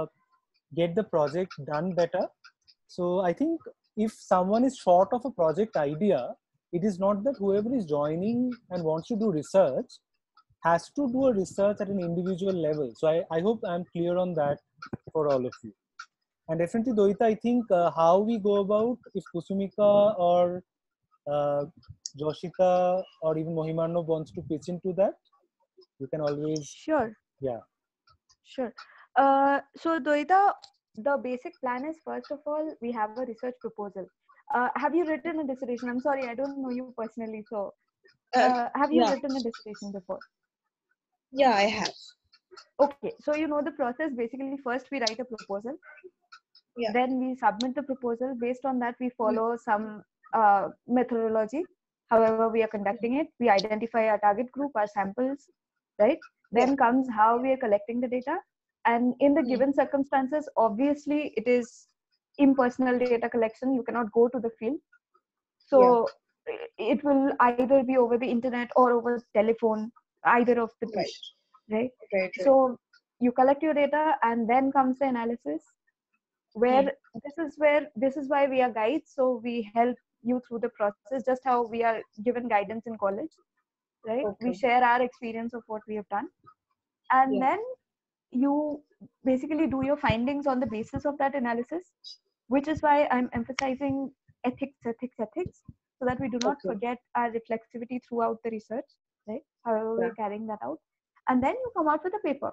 get the project done better. So I think if someone is short of a project idea, it is not that whoever is joining and wants to do research has to do a research at an individual level. So I hope I'm clear on that for all of you. And definitely, Doita, I think how we go about, if Kusumika or uh, Joshita or even Mohimanno wants to pitch into that, you can always, Sure. yeah. Sure. So Doita, the basic plan is, first of all, we have a research proposal. Have you written a dissertation? I'm sorry, I don't know you personally. So have you Yeah, written a dissertation before? yeah, I have. Okay, so you know the process. Basically, first we write a proposal, Yeah. then we submit the proposal. Based on that, we follow some methodology. However, we are conducting it. We identify our target group, our samples, right? Then Yeah. comes how we are collecting the data. And in the given circumstances, obviously, it is impersonal data collection. You cannot go to the field. So it will either be over the internet or over telephone, either of the two, Right. right? So you collect your data, and then comes the analysis, where this is why we are guides. So we help you through the process, just how we are given guidance in college, right? We share our experience of what we have done, and then you basically do your findings on the basis of that analysis, which is why I'm emphasizing ethics, so that we do not forget our reflexivity throughout the research, right? However we're carrying that out, and then you come out with a paper.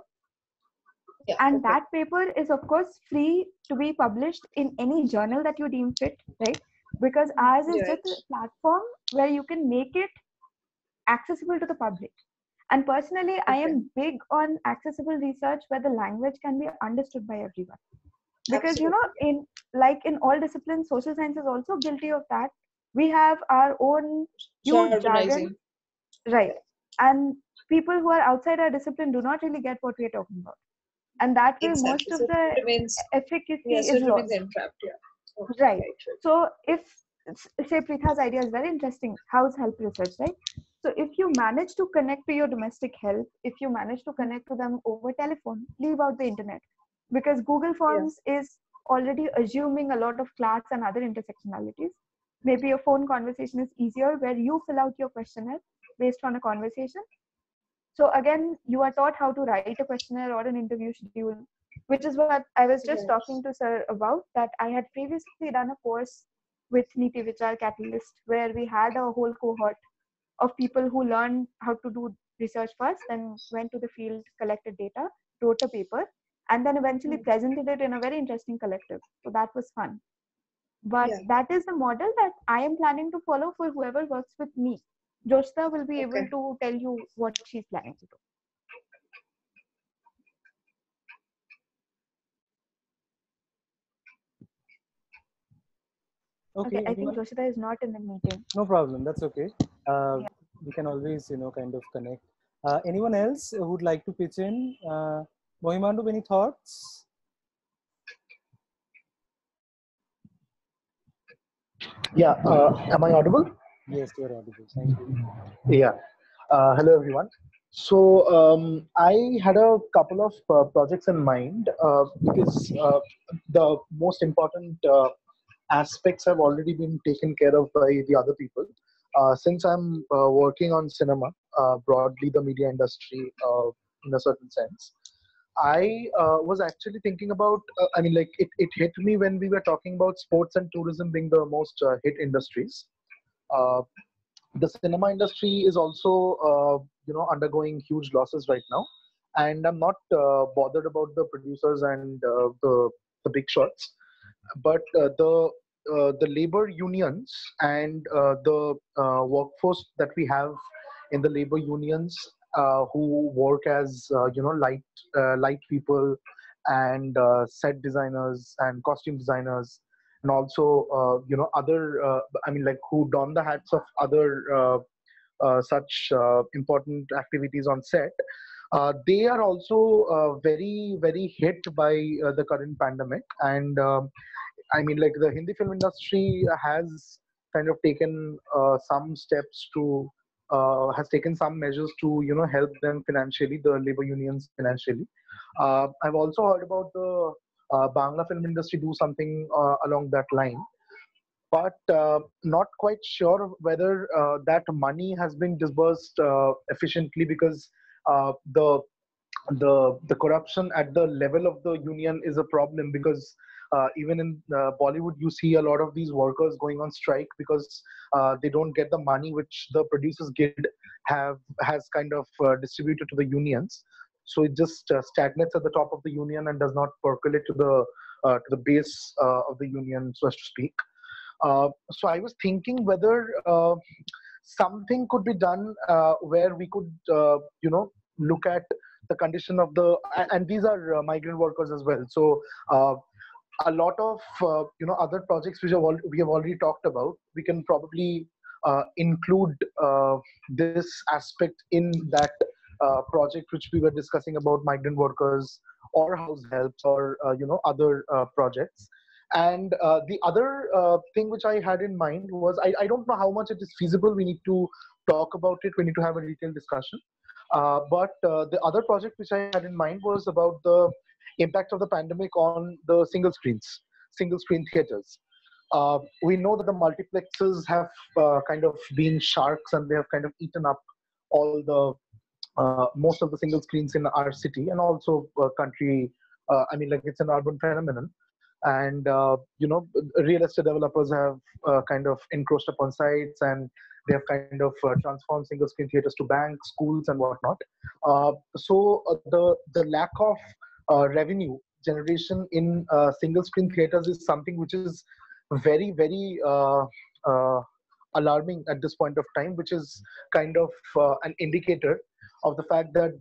And that paper is of course free to be published in any journal that you deem fit, right? Because ours is just a platform where you can make it accessible to the public. And personally, I am big on accessible research where the language can be understood by everyone. Because in all disciplines, social science is also guilty of that. We have our own huge jargon, right? And people who are outside our discipline do not really get what we are talking about. And that way, most of the efficacy is lost. Right. So if, say, Pritha's idea is very interesting, house help research, right? So if you manage to connect to your domestic help, if you manage to connect to them over telephone, leave out the internet, because Google Forms is already assuming a lot of class and other intersectionalities. Maybe a phone conversation is easier, where you fill out your questionnaire based on a conversation. So again, you are taught how to write a questionnaire or an interview schedule, which is what I was just talking to sir about, that I had previously done a course with Niti Vichar Catalyst, where we had a whole cohort of people who learned how to do research first, then went to the field, collected data, wrote a paper, and then eventually presented it in a very interesting collective. So that was fun. But that is the model that I am planning to follow for whoever works with me. Joshita will be able Okay. to tell you what she's planning to do. Okay, Okay, I think anyone? Joshita is not in the meeting. No problem. That's okay. Yeah. We can always, kind of connect. Anyone else who'd like to pitch in? Mohimandu, any thoughts? Yeah, am I audible? Yes, you're audible. Thank you. Yeah. Hello, everyone. So I had a couple of projects in mind because the most important aspects have already been taken care of by the other people. Since I'm working on cinema, broadly the media industry in a certain sense, I was actually thinking about, I mean, like it hit me when we were talking about sports and tourism being the most hit industries. Uh, the cinema industry is also undergoing huge losses right now, and I'm not bothered about the producers and the big shots, but the labor unions and the workforce that we have in the labor unions who work as light people and set designers and costume designers, and also other I mean, like, who don the hats of other such important activities on set. They are also very very hit by the current pandemic, and I mean, like, the Hindi film industry has kind of taken some steps to has taken some measures to help them financially, the labor unions financially. I've also heard about the Bangla film industry do something along that line, but not quite sure whether that money has been disbursed efficiently, because the corruption at the level of the union is a problem, because even in Bollywood you see a lot of these workers going on strike because they don't get the money which the producers guild has kind of distributed to the unions. So it just stagnates at the top of the union and does not percolate to the base of the union, so as to speak. So I was thinking whether something could be done where we could, look at the condition of and these are migrant workers as well. So a lot of other projects which we have already talked about, we can probably include this aspect in that project which we were discussing about migrant workers or house helps or other projects. And the other thing which I had in mind was, I don't know how much it is feasible. We need to talk about it. We need to have a detailed discussion. But the other project which I had in mind was about the impact of the pandemic on the single screen theaters. We know that the multiplexes have kind of been sharks, and they have kind of eaten up all the most of the single screens in our city and also country. I mean, like, it's an urban phenomenon, and real estate developers have kind of encroached upon sites, and they have kind of transformed single screen theaters to banks, schools, and whatnot. So the lack of revenue generation in single screen theaters is something which is very very alarming at this point of time, which is kind of an indicator of the fact that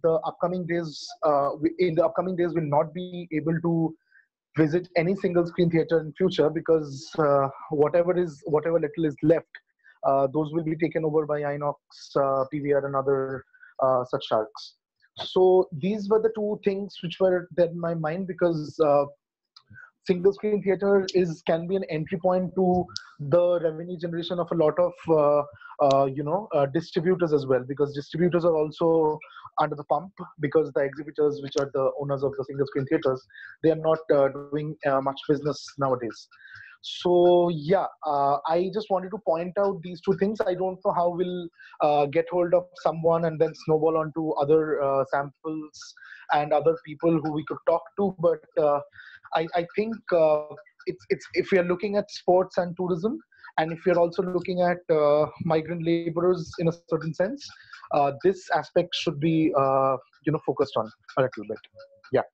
in the upcoming days will not be able to visit any single screen theater in future, because whatever little is left, those will be taken over by Inox, PVR, and other such sharks. So these were the two things which were there in my mind, because single screen theater can be an entry point to the revenue generation of a lot of distributors as well, because distributors are also under the pump, because the exhibitors, which are the owners of the single screen theaters, they are not doing much business nowadays. So yeah, I just wanted to point out these two things. I don't know how we'll get hold of someone and then snowball onto other samples and other people who we could talk to, but I think it's if we are looking at sports and tourism, and if we are also looking at migrant laborers in a certain sense, this aspect should be focused on a little bit. Yeah.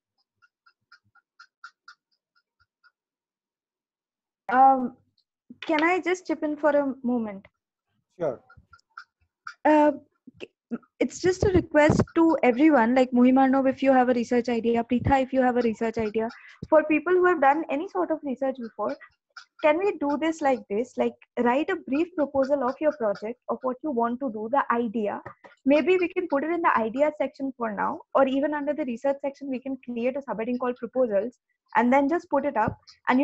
Can I just chip in for a moment? Sure. uh, it's just a request to everyone, like Muhimanov, if you have a research idea, Pritha, if you have a research idea, for people who have done any sort of research before, can we do this like this? Like, write a brief proposal of your project, of what you want to do, the idea. Maybe we can put it in the idea section for now, or even under the research section, we can create a subheading called proposals and then just put it up. And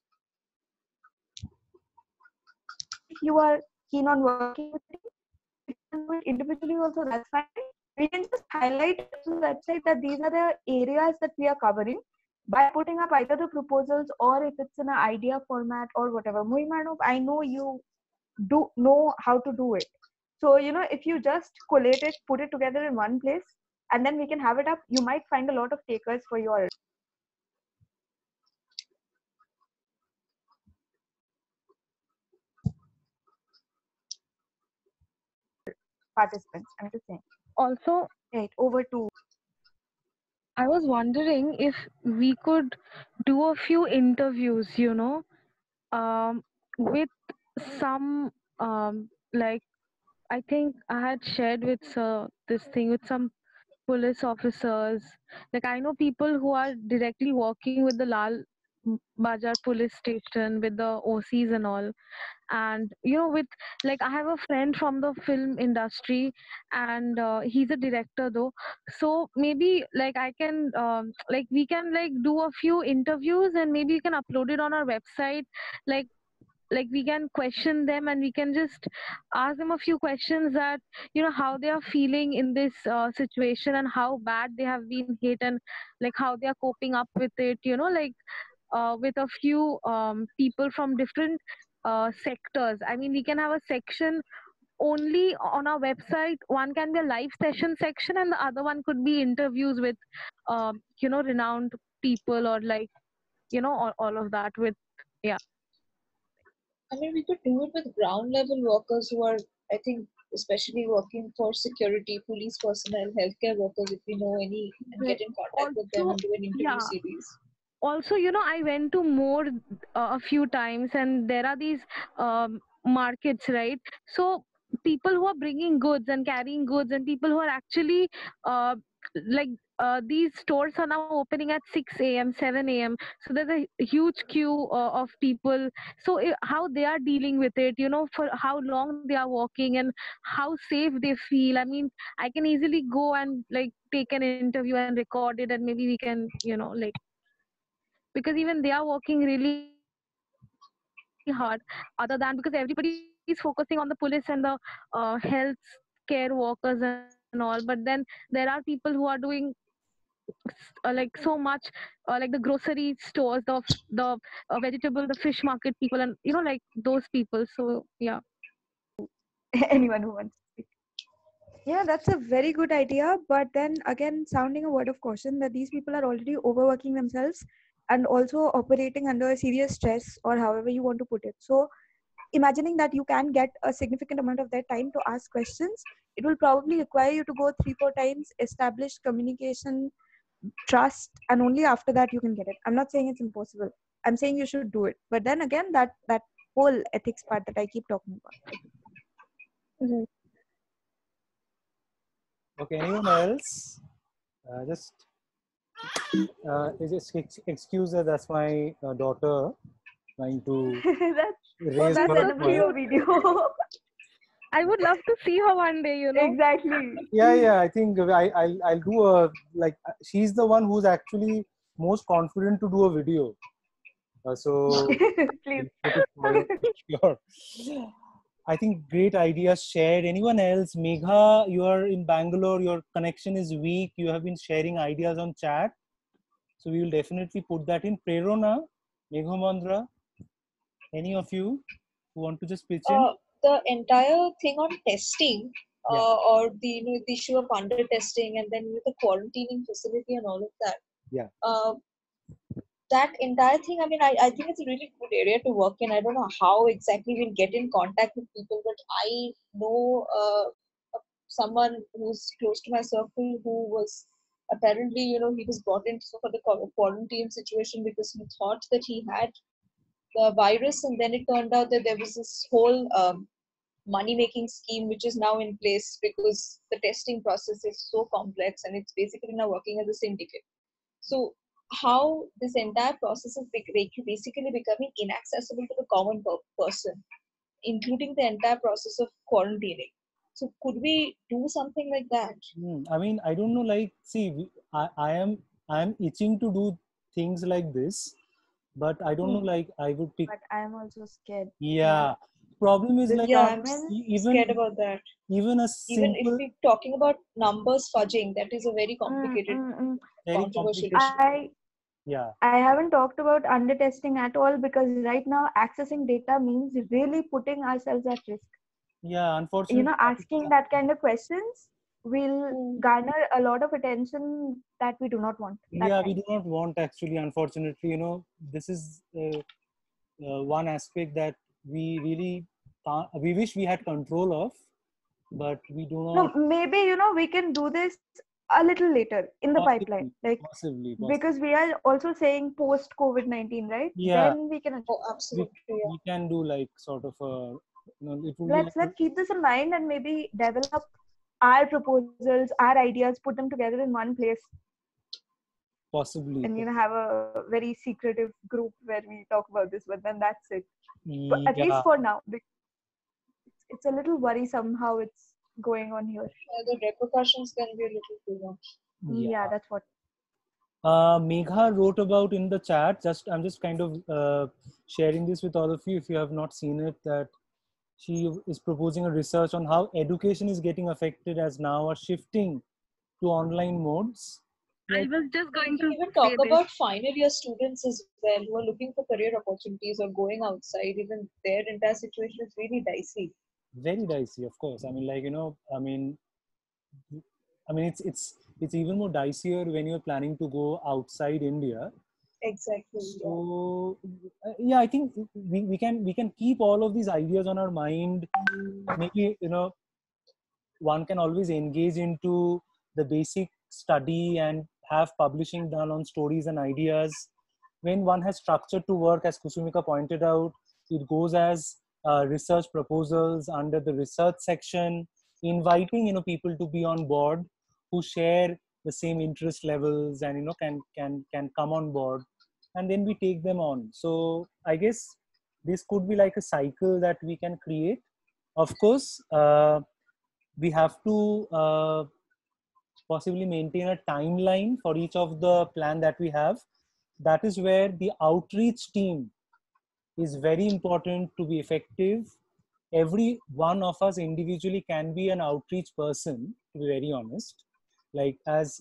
if you are keen on working with it, you can do it individually also, that's fine. We can just highlight on the website that these are the areas that we are covering by putting up either the proposals, or if it's in an idea format or whatever. Muhimanov, I know you do know how to do it. So, if you just collate it, put it together in one place, and then we can have it up, you might find a lot of takers for your participants. I'm just saying. Also, Right, over to. I was wondering if we could do a few interviews, with some, like, I think I had shared with this thing with some police officers. Like, I know people who are directly working with the Lal Bajar police station, with the OCs and all. And with, like, I have a friend from the film industry, and he's a director though. So maybe, like, I can like, we can, like, do a few interviews, and maybe we can upload it on our website. Like like we can question them, and we can just ask them a few questions, that how they are feeling in this situation, and how bad they have been hit, and like how they are coping up with it, like, with a few people from different sectors. I mean, we can have a section only on our website. One can be a live session section, and the other one could be interviews with renowned people, or like, all of that with, yeah. I mean, we could do it with ground level workers who are, I think, especially working for security, police personnel, healthcare workers, if we know any, and get in contact with them Also, and do an interview yeah, series. also, I went to more a few times, and there are these markets, right? So people who are bringing goods and carrying goods, and people who are actually uh, like, these stores are now opening at 6 a.m., 7 a.m. So there's a huge queue of people. So how they are dealing with it, for how long they are walking, and how safe they feel. I mean, I can easily go and, like, take an interview and record it, and maybe we can, like, because even they are working really hard, other than, because everybody is focusing on the police and the health care workers and all. But then there are people who are doing like so much, like the grocery stores, the vegetable, the fish market people, and like those people. So yeah. Anyone who wants to speak. Yeah, that's a very good idea. But then again, sounding a word of caution that these people are already overworking themselves and also operating under serious stress, or however you want to put it. So, imagining that you can get a significant amount of their time to ask questions, it will probably require you to go 3-4 times, establish communication, trust, and only after that you can get it. I'm not saying it's impossible. I'm saying you should do it. But then again, that whole ethics part that I keep talking about. Right. Okay, anyone else? Just excuse her. That's my daughter trying to raise that's her enough for your video. I would love to see her one day, Exactly. Yeah. I think I'll do a, like, she's the one who's actually most confident to do a video. So Please. put it forward, sure. I think great ideas shared. Anyone else? Megha, you are in Bangalore. Your connection is weak. You have been sharing ideas on chat. So we will definitely put that in. Prerona, Meghomandra, any of you who want to just pitch in? The entire thing on testing, Yeah. or the issue of under testing, and then with the quarantining facility and all of that. Yeah. That entire thing, I mean, I think it's a really good area to work in. I don't know how exactly we'll get in contact with people, but I know someone who's close to my circle who was apparently, he was brought in for the quarantine situation because he thought that he had the virus, and then it turned out that there was this whole money-making scheme which is now in place because the testing process is so complex and it's basically now working as a syndicate. So how this entire process is basically becoming inaccessible to the common person, including the entire process of quarantining. So could we do something like that? I mean, I don't know. Like, see, I am itching to do things like this, but I don't know. Like, I would pick. But I am also scared. Yeah. Problem is like Yeah, I'm even scared about that. even a Even if simple, we're talking about numbers fudging, that is a very complicated, very controversial complicated. issue. Yeah. I haven't talked about under testing at all because right now accessing data means really putting ourselves at risk. Yeah. Unfortunately, Asking that kind of questions will garner a lot of attention that we do not want. Yeah, we do not want actually. Unfortunately, this is one aspect that we really can't, we wish we had control of, but we do not. No, maybe we can do this a little later in the pipeline, like possibly. because we are also saying post COVID-19, right? Yeah. Then we can. Oh, absolutely. We can do like sort of a. It will Let's keep this in mind and maybe develop our proposals, our ideas, put them together in one place. Possibly. And have a very secretive group where we talk about this, but then that's it. But at least for now, it's a little worrisome how it's going on here. The repercussions can be a little too much. Yeah, that's what. Megha wrote about in the chat. I'm just kind of sharing this with all of you. If you have not seen it, that she is proposing a research on how education is getting affected as now are shifting to online modes. I was just going to even talk about final year students as well who are looking for career opportunities or going outside. Even their entire situation is really dicey. Very dicey, of course. I mean, like it's even more dicier when you're planning to go outside India. Exactly. So yeah, I think we can keep all of these ideas on our mind. Maybe one can always engage into the basic study and have publishing done on stories and ideas. When one has structured to work, as Kusumika pointed out, it goes as research proposals under the research section, inviting people to be on board who share the same interest levels and can come on board, and then we take them on. So I guess this could be like a cycle that we can create. Of course, we have to possibly maintain a timeline for each of the plan that we have. That is where the outreach team is very important to be effective. Every one of us individually can be an outreach person, to be very honest. Like as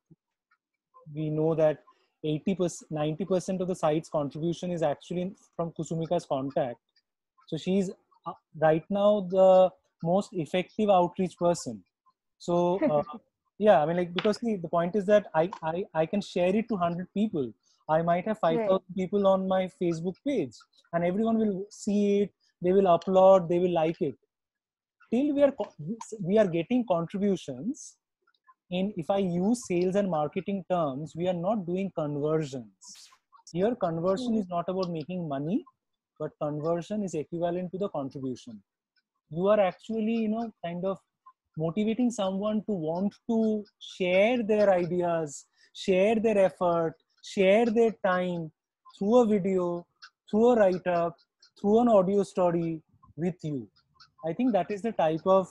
we know that 80%, 90% of the site's contribution is actually from Kusumika's contact. So she's right now the most effective outreach person. So yeah, I mean, like, because the point is that I can share it to 100 people. I might have 5,000 people on my Facebook page, and everyone will see it. They will upload. They will like it. Till we are getting contributions. If I use sales and marketing terms, we are not doing conversions. Here, conversion is not about making money, but conversion is equivalent to the contribution. You are actually, kind of motivating someone to want to share their ideas, share their effort, share their time through a video, through a write-up, through an audio story with you. I think that is the type of...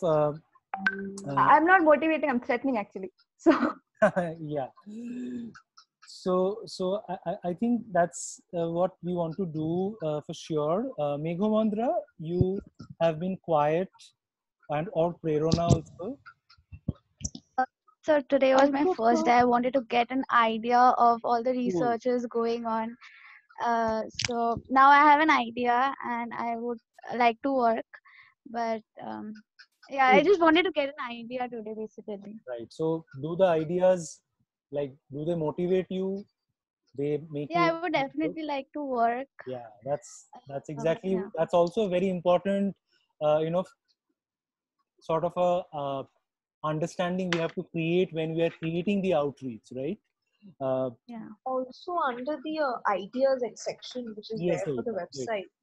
I'm not motivating, I'm threatening actually. So yeah. So I think that's what we want to do for sure. Meghamandra, you have been quiet, and or Prerona also. So today was my first day. I wanted to get an idea of all the researches going on. So now I have an idea and I would like to work. But yeah, I just wanted to get an idea today basically. Right. So do the ideas, like, do they motivate you? They make you... Yeah, I would definitely like to work. Yeah, that's exactly, that's also very important, sort of a understanding we have to create when we are creating the outreach, right? Also under the ideas section, which is there for the website,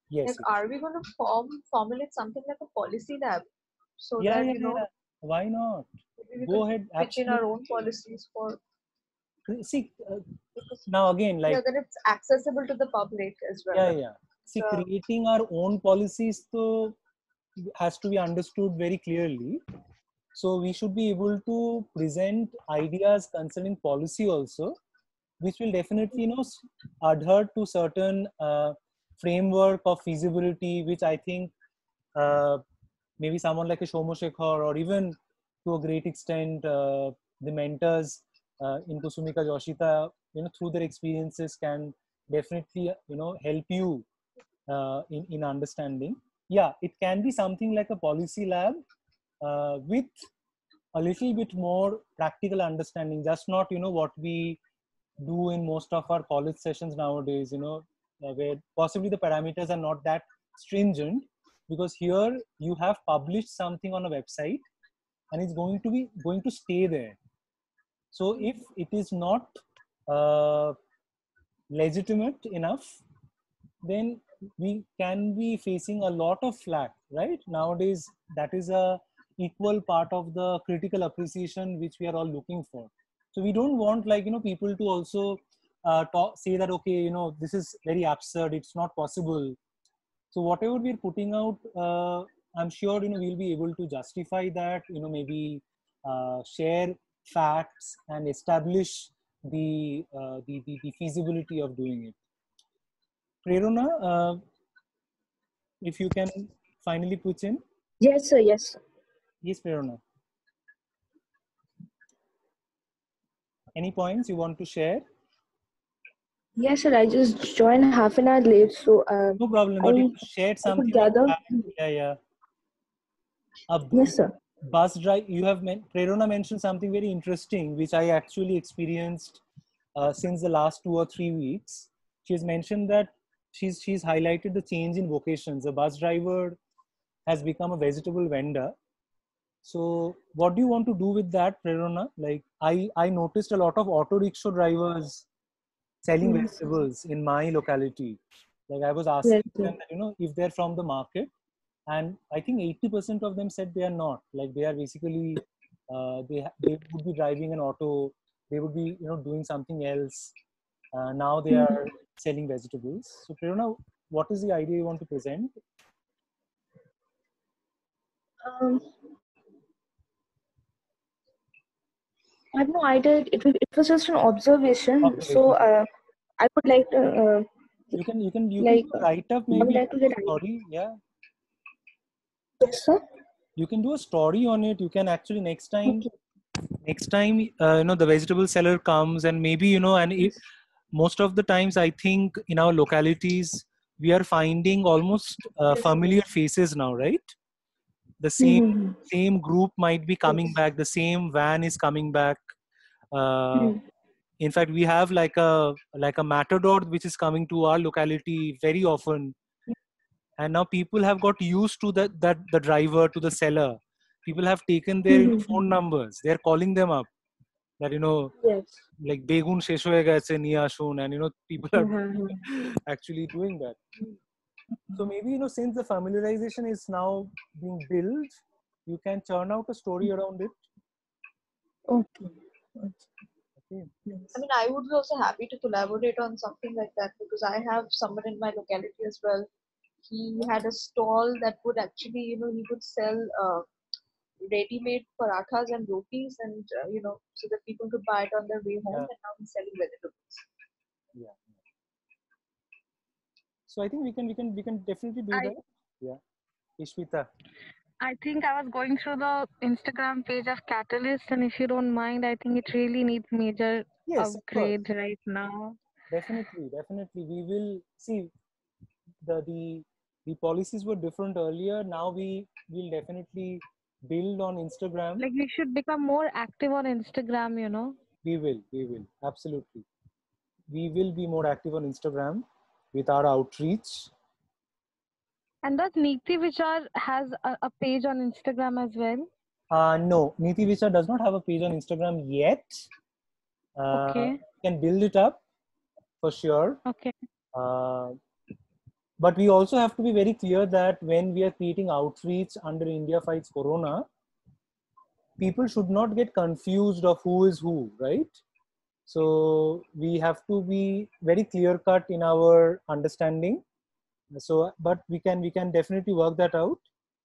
Yes. Like, are we going to formulate something like a policy lab so Yeah, that, yeah, you know, yeah. Why not? we Go could ahead. pitch in our Absolutely. own policies for, See, because, now again, like, yeah, that it's accessible to the public as well. yeah, yeah. See, So, creating our own policies though has to be understood very clearly. So we should be able to present ideas concerning policy also, which will definitely, adhere to certain framework of feasibility, which I think uh, maybe someone like a Shomo Shekhar, or even to a great extent the mentors in Kusumika Joshita, through their experiences can definitely help you in understanding. Yeah, it can be something like a policy lab with a little bit more practical understanding, just not what we do in most of our college sessions nowadays, where possibly the parameters are not that stringent, because here you have published something on a website and it's going to stay there. So if it is not uh, legitimate enough, then we can be facing a lot of flack, right? Nowadays, that is a equal part of the critical appreciation which we are all looking for. So we don't want, like, people to also say that, okay, this is very absurd, it's not possible. So whatever we're putting out, I'm sure, we'll be able to justify that, maybe share facts and establish the feasibility of doing it. Prerona, if you can finally put in. Yes, sir. Yes, sir. Yes, Prerona. Any points you want to share? Yes, sir. I just joined half an hour late, so No problem, but you shared I could something gather. like that. Yeah, yeah. Yes, sir. Bus drive. You have Prerona mentioned something very interesting, which I actually experienced since the last 2 or 3 weeks. She's mentioned that she's highlighted the change in vocations. A bus driver has become a vegetable vendor. So what do you want to do with that, Prerona? Like, I noticed a lot of auto rickshaw drivers selling Yes. vegetables in my locality. Like, I was Yes, asking sir. them that, if they're from the market, and I think 80% of them said they are not. Like, they are basically they would be driving an auto, they would be doing something else. Now they are selling vegetables. So Prerona, what is the idea you want to present? Um, I have no idea. It was just an observation. So I would like to you can like write up, I would maybe like to get a story. Yeah, yes, sir. you can do a story on it. You can actually next time the vegetable seller comes, and maybe most of the times I think in our localities we are finding almost familiar faces now, right? The same group might be coming back, the same van is coming back. In fact, we have like a matador which is coming to our locality very often, and now people have got used to that the driver, to the seller. People have taken their phone numbers, they're calling them up, that Yes. like begun shesh hoye geche niye ashun, and people are actually doing that. So maybe since the familiarization is now being built, you can churn out a story around it. Okay. Okay. I mean, I would be also happy to collaborate on something like that, because I have someone in my locality as well. He had a stall that would actually, he would sell ready-made parathas and rotis, and so that people could buy it on their way home. Yeah. And now he's selling vegetables. Yeah. So I think we can definitely do that. Yeah. Ishmita. I think I was going through the Instagram page of Catalyst, and if you don't mind, I think it really needs major Yes, of course. upgrade right now. Definitely. We will see the policies were different earlier. Now we will definitely build on Instagram. Like, we should become more active on Instagram, We will absolutely. We will be more active on Instagram with our outreach. And does Neeti Vichar has a page on Instagram as well? No, Neeti Vichar does not have a page on Instagram yet. Okay. Can build it up for sure. Okay. But we also have to be very clear that when we are creating outreach under India Fights Corona, people should not get confused of who is who, right? So we have to be very clear cut in our understanding. So, but we can definitely work that out.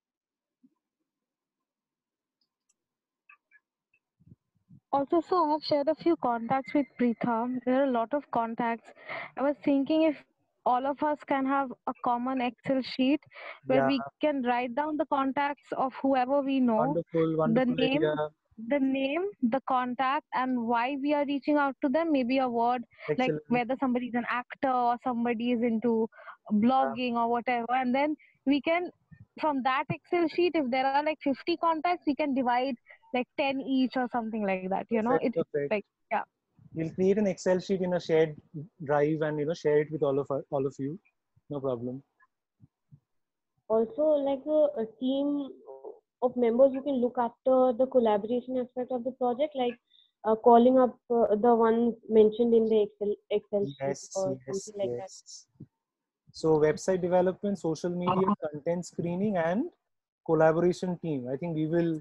Also, so I have shared a few contacts with Preetha. There are a lot of contacts. I was thinking if all of us can have a common Excel sheet where Yeah, we can write down the contacts of whoever we know, wonderful, the wonderful idea. name, the contact, and why we are reaching out to them. Maybe a word like Excellent. whether somebody is an actor or somebody is into blogging or whatever, and then we can from that Excel sheet, if there are like 50 contacts, we can divide like 10 each or something like that. You know, Perfect, perfect. like yeah. We'll create an Excel sheet in a shared drive and share it with all of you. No problem. Also, like a team of members who can look after the collaboration aspect of the project, like calling up the ones mentioned in the Excel sheet Yes, or yes, something like that. yes. So website development, social media, content screening, and collaboration team. I think we will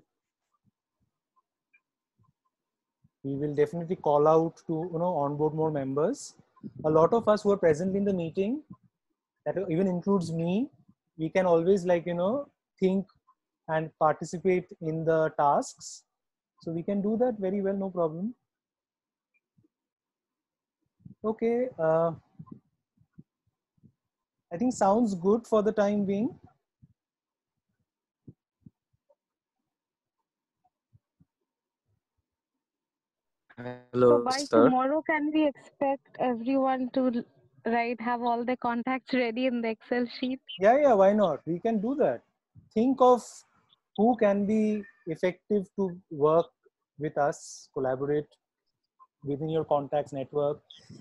definitely call out to onboard more members. A lot of us who are present in the meeting, that even includes me, we can always think and participate in the tasks. So we can do that very well, no problem. Okay, I think sounds good for the time being. Hello, So by sir. tomorrow, can we expect everyone to have all their contacts ready in the Excel sheet? Yeah, why not? We can do that. Think of who can be effective to work with us, collaborate within your contacts network.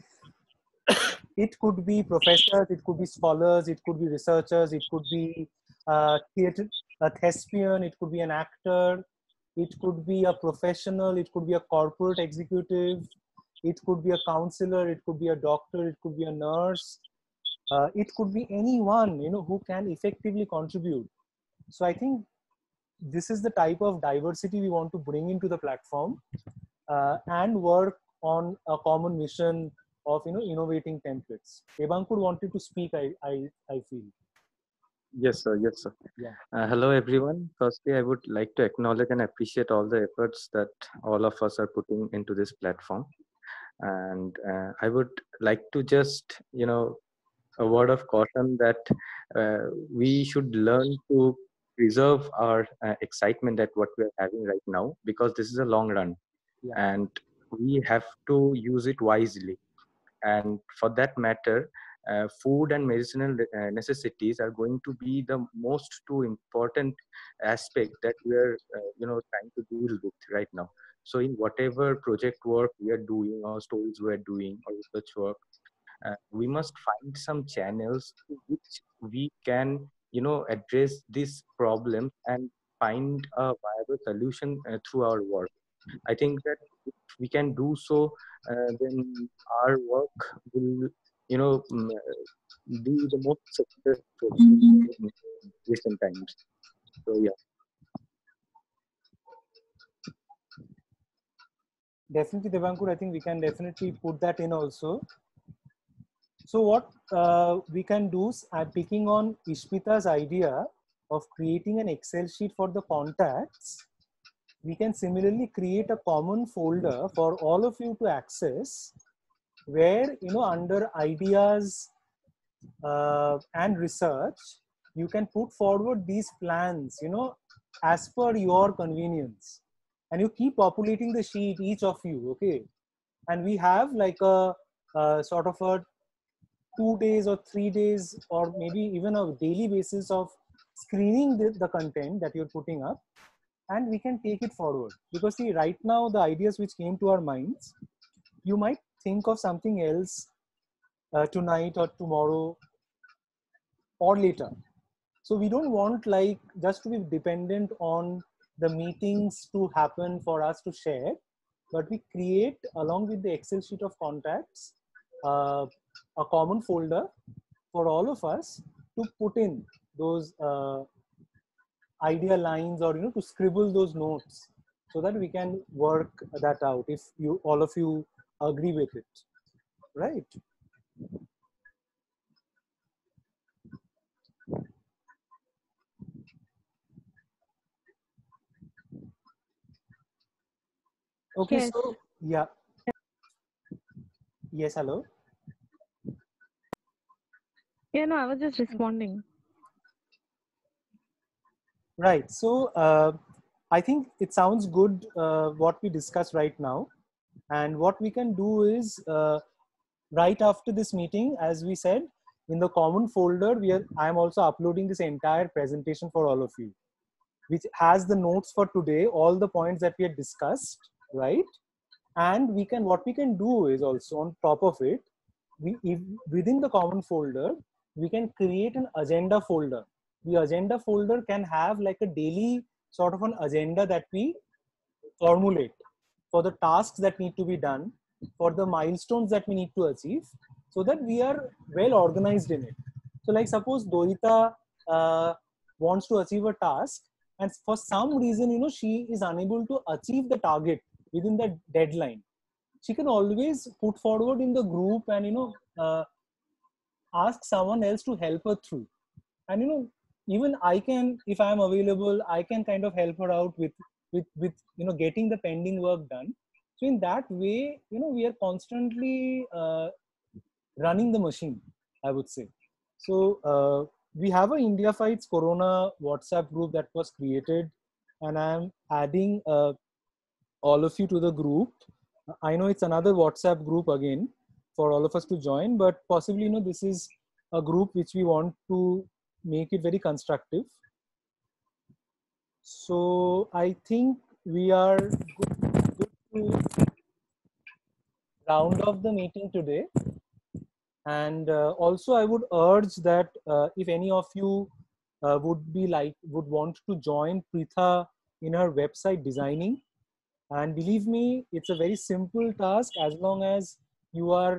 It could be professors, it could be scholars, it could be researchers, it could be a thespian, it could be an actor, it could be a professional, it could be a corporate executive, it could be a counselor, it could be a doctor, it could be a nurse, it could be anyone who can effectively contribute. So I think this is the type of diversity we want to bring into the platform, and work on a common mission of innovating templates. Ebankur wanted to speak, I feel. Yes, sir. Yes, sir. Yeah. Hello, everyone. Firstly, I would like to acknowledge and appreciate all the efforts that all of us are putting into this platform. And I would like to just, a word of caution that we should learn to preserve our excitement at what we're having right now, because this is a long run. Yeah. And we have to use it wisely. And for that matter, food and medicinal necessities are going to be the most two important aspect that we are trying to deal with right now. So in whatever project work we are doing, or stories we are doing, or research work, we must find some channels to which we can address this problem and find a viable solution through our work. I think that if we can do so, then our work will, be the most successful in recent times. So yeah. Definitely, Devankur, I think we can definitely put that in also. So what we can do is, I'm picking on Ishmita's idea of creating an Excel sheet for the contacts. We can similarly create a common folder for all of you to access, where under ideas and research, you can put forward these plans as per your convenience, and you keep populating the sheet, each of you. Okay, and we have like a sort of a 2 days or 3 days or maybe even a daily basis of screening the content that you're putting up, and we can take it forward. Because see, right now the ideas which came to our minds, you might think of something else tonight or tomorrow or later. So we don't want like just to be dependent on the meetings to happen for us to share, but we create along with the Excel sheet of contacts a common folder for all of us, to put in those idea lines, or to scribble those notes, so that we can work that out if you all of you agree with it, right? Okay, Yes. so yeah. Yes, hello. Yeah, no, I was just responding. Right. So I think it sounds good what we discussed right now. And what we can do is right after this meeting, as we said, in the common folder, I am also uploading this entire presentation for all of you, which has the notes for today, all the points that we had discussed, right? And what we can do is also on top of it, within the common folder, we can create an agenda folder. The agenda folder can have like a daily sort of an agenda that we formulate for the tasks that need to be done, for the milestones that we need to achieve, so that we are well organized in it. So like suppose Dorita wants to achieve a task, and for some reason, she is unable to achieve the target within the deadline. She can always put forward in the group and, ask someone else to help her through. And, even I can, if I am available, I can kind of help her out with getting the pending work done. So in that way, we are constantly running the machine, I would say. So we have a India Fights Corona WhatsApp group that was created, and I'm adding all of you to the group. I know it's another WhatsApp group again for all of us to join, but possibly, this is a group which we want to make it very constructive. So I think we are good to round off the meeting today. And also I would urge that if any of you would want to join Pritha in her website designing, and believe me, it's a very simple task as long as you are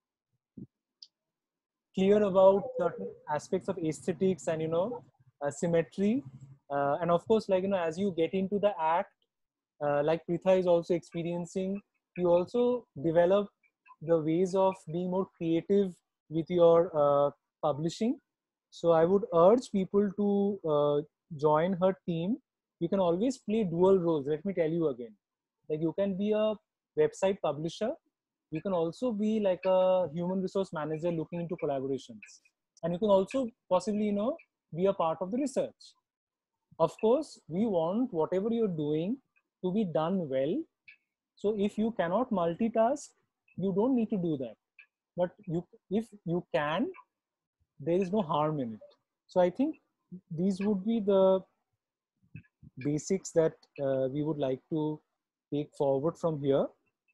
clear about certain aspects of aesthetics and symmetry, and of course, like as you get into the act, like Pritha is also experiencing, you also develop the ways of being more creative with your publishing. So I would urge people to join her team. You can always play dual roles. Let me tell you again, like you can be a website publisher, you can also be like a human resource manager looking into collaborations, and you can also possibly be a part of the research. Of course, we want whatever you're doing to be done well. So if you cannot multitask, you don't need to do that. But if you can, there is no harm in it. So I think these would be the basics that we would like to take forward from here.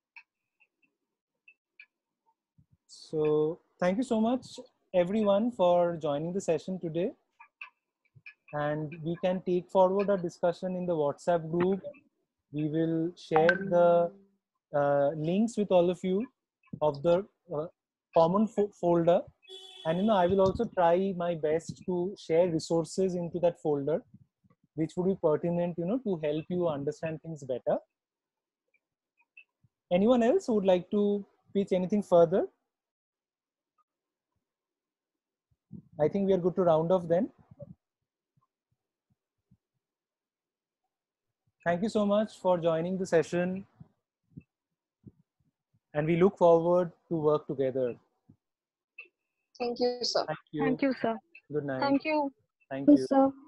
So thank you so much, everyone, for joining the session today. And we can take forward our discussion in the WhatsApp group. We will share the links with all of you of the common folder. And I will also try my best to share resources into that folder, which would be pertinent, to help you understand things better. Anyone else who would like to pitch anything further? I think we are good to round off then. Thank you so much for joining the session, and we look forward to work together. Thank you, sir. Thank you. Thank you, sir. Good night. Thank you. Thank you. Sir.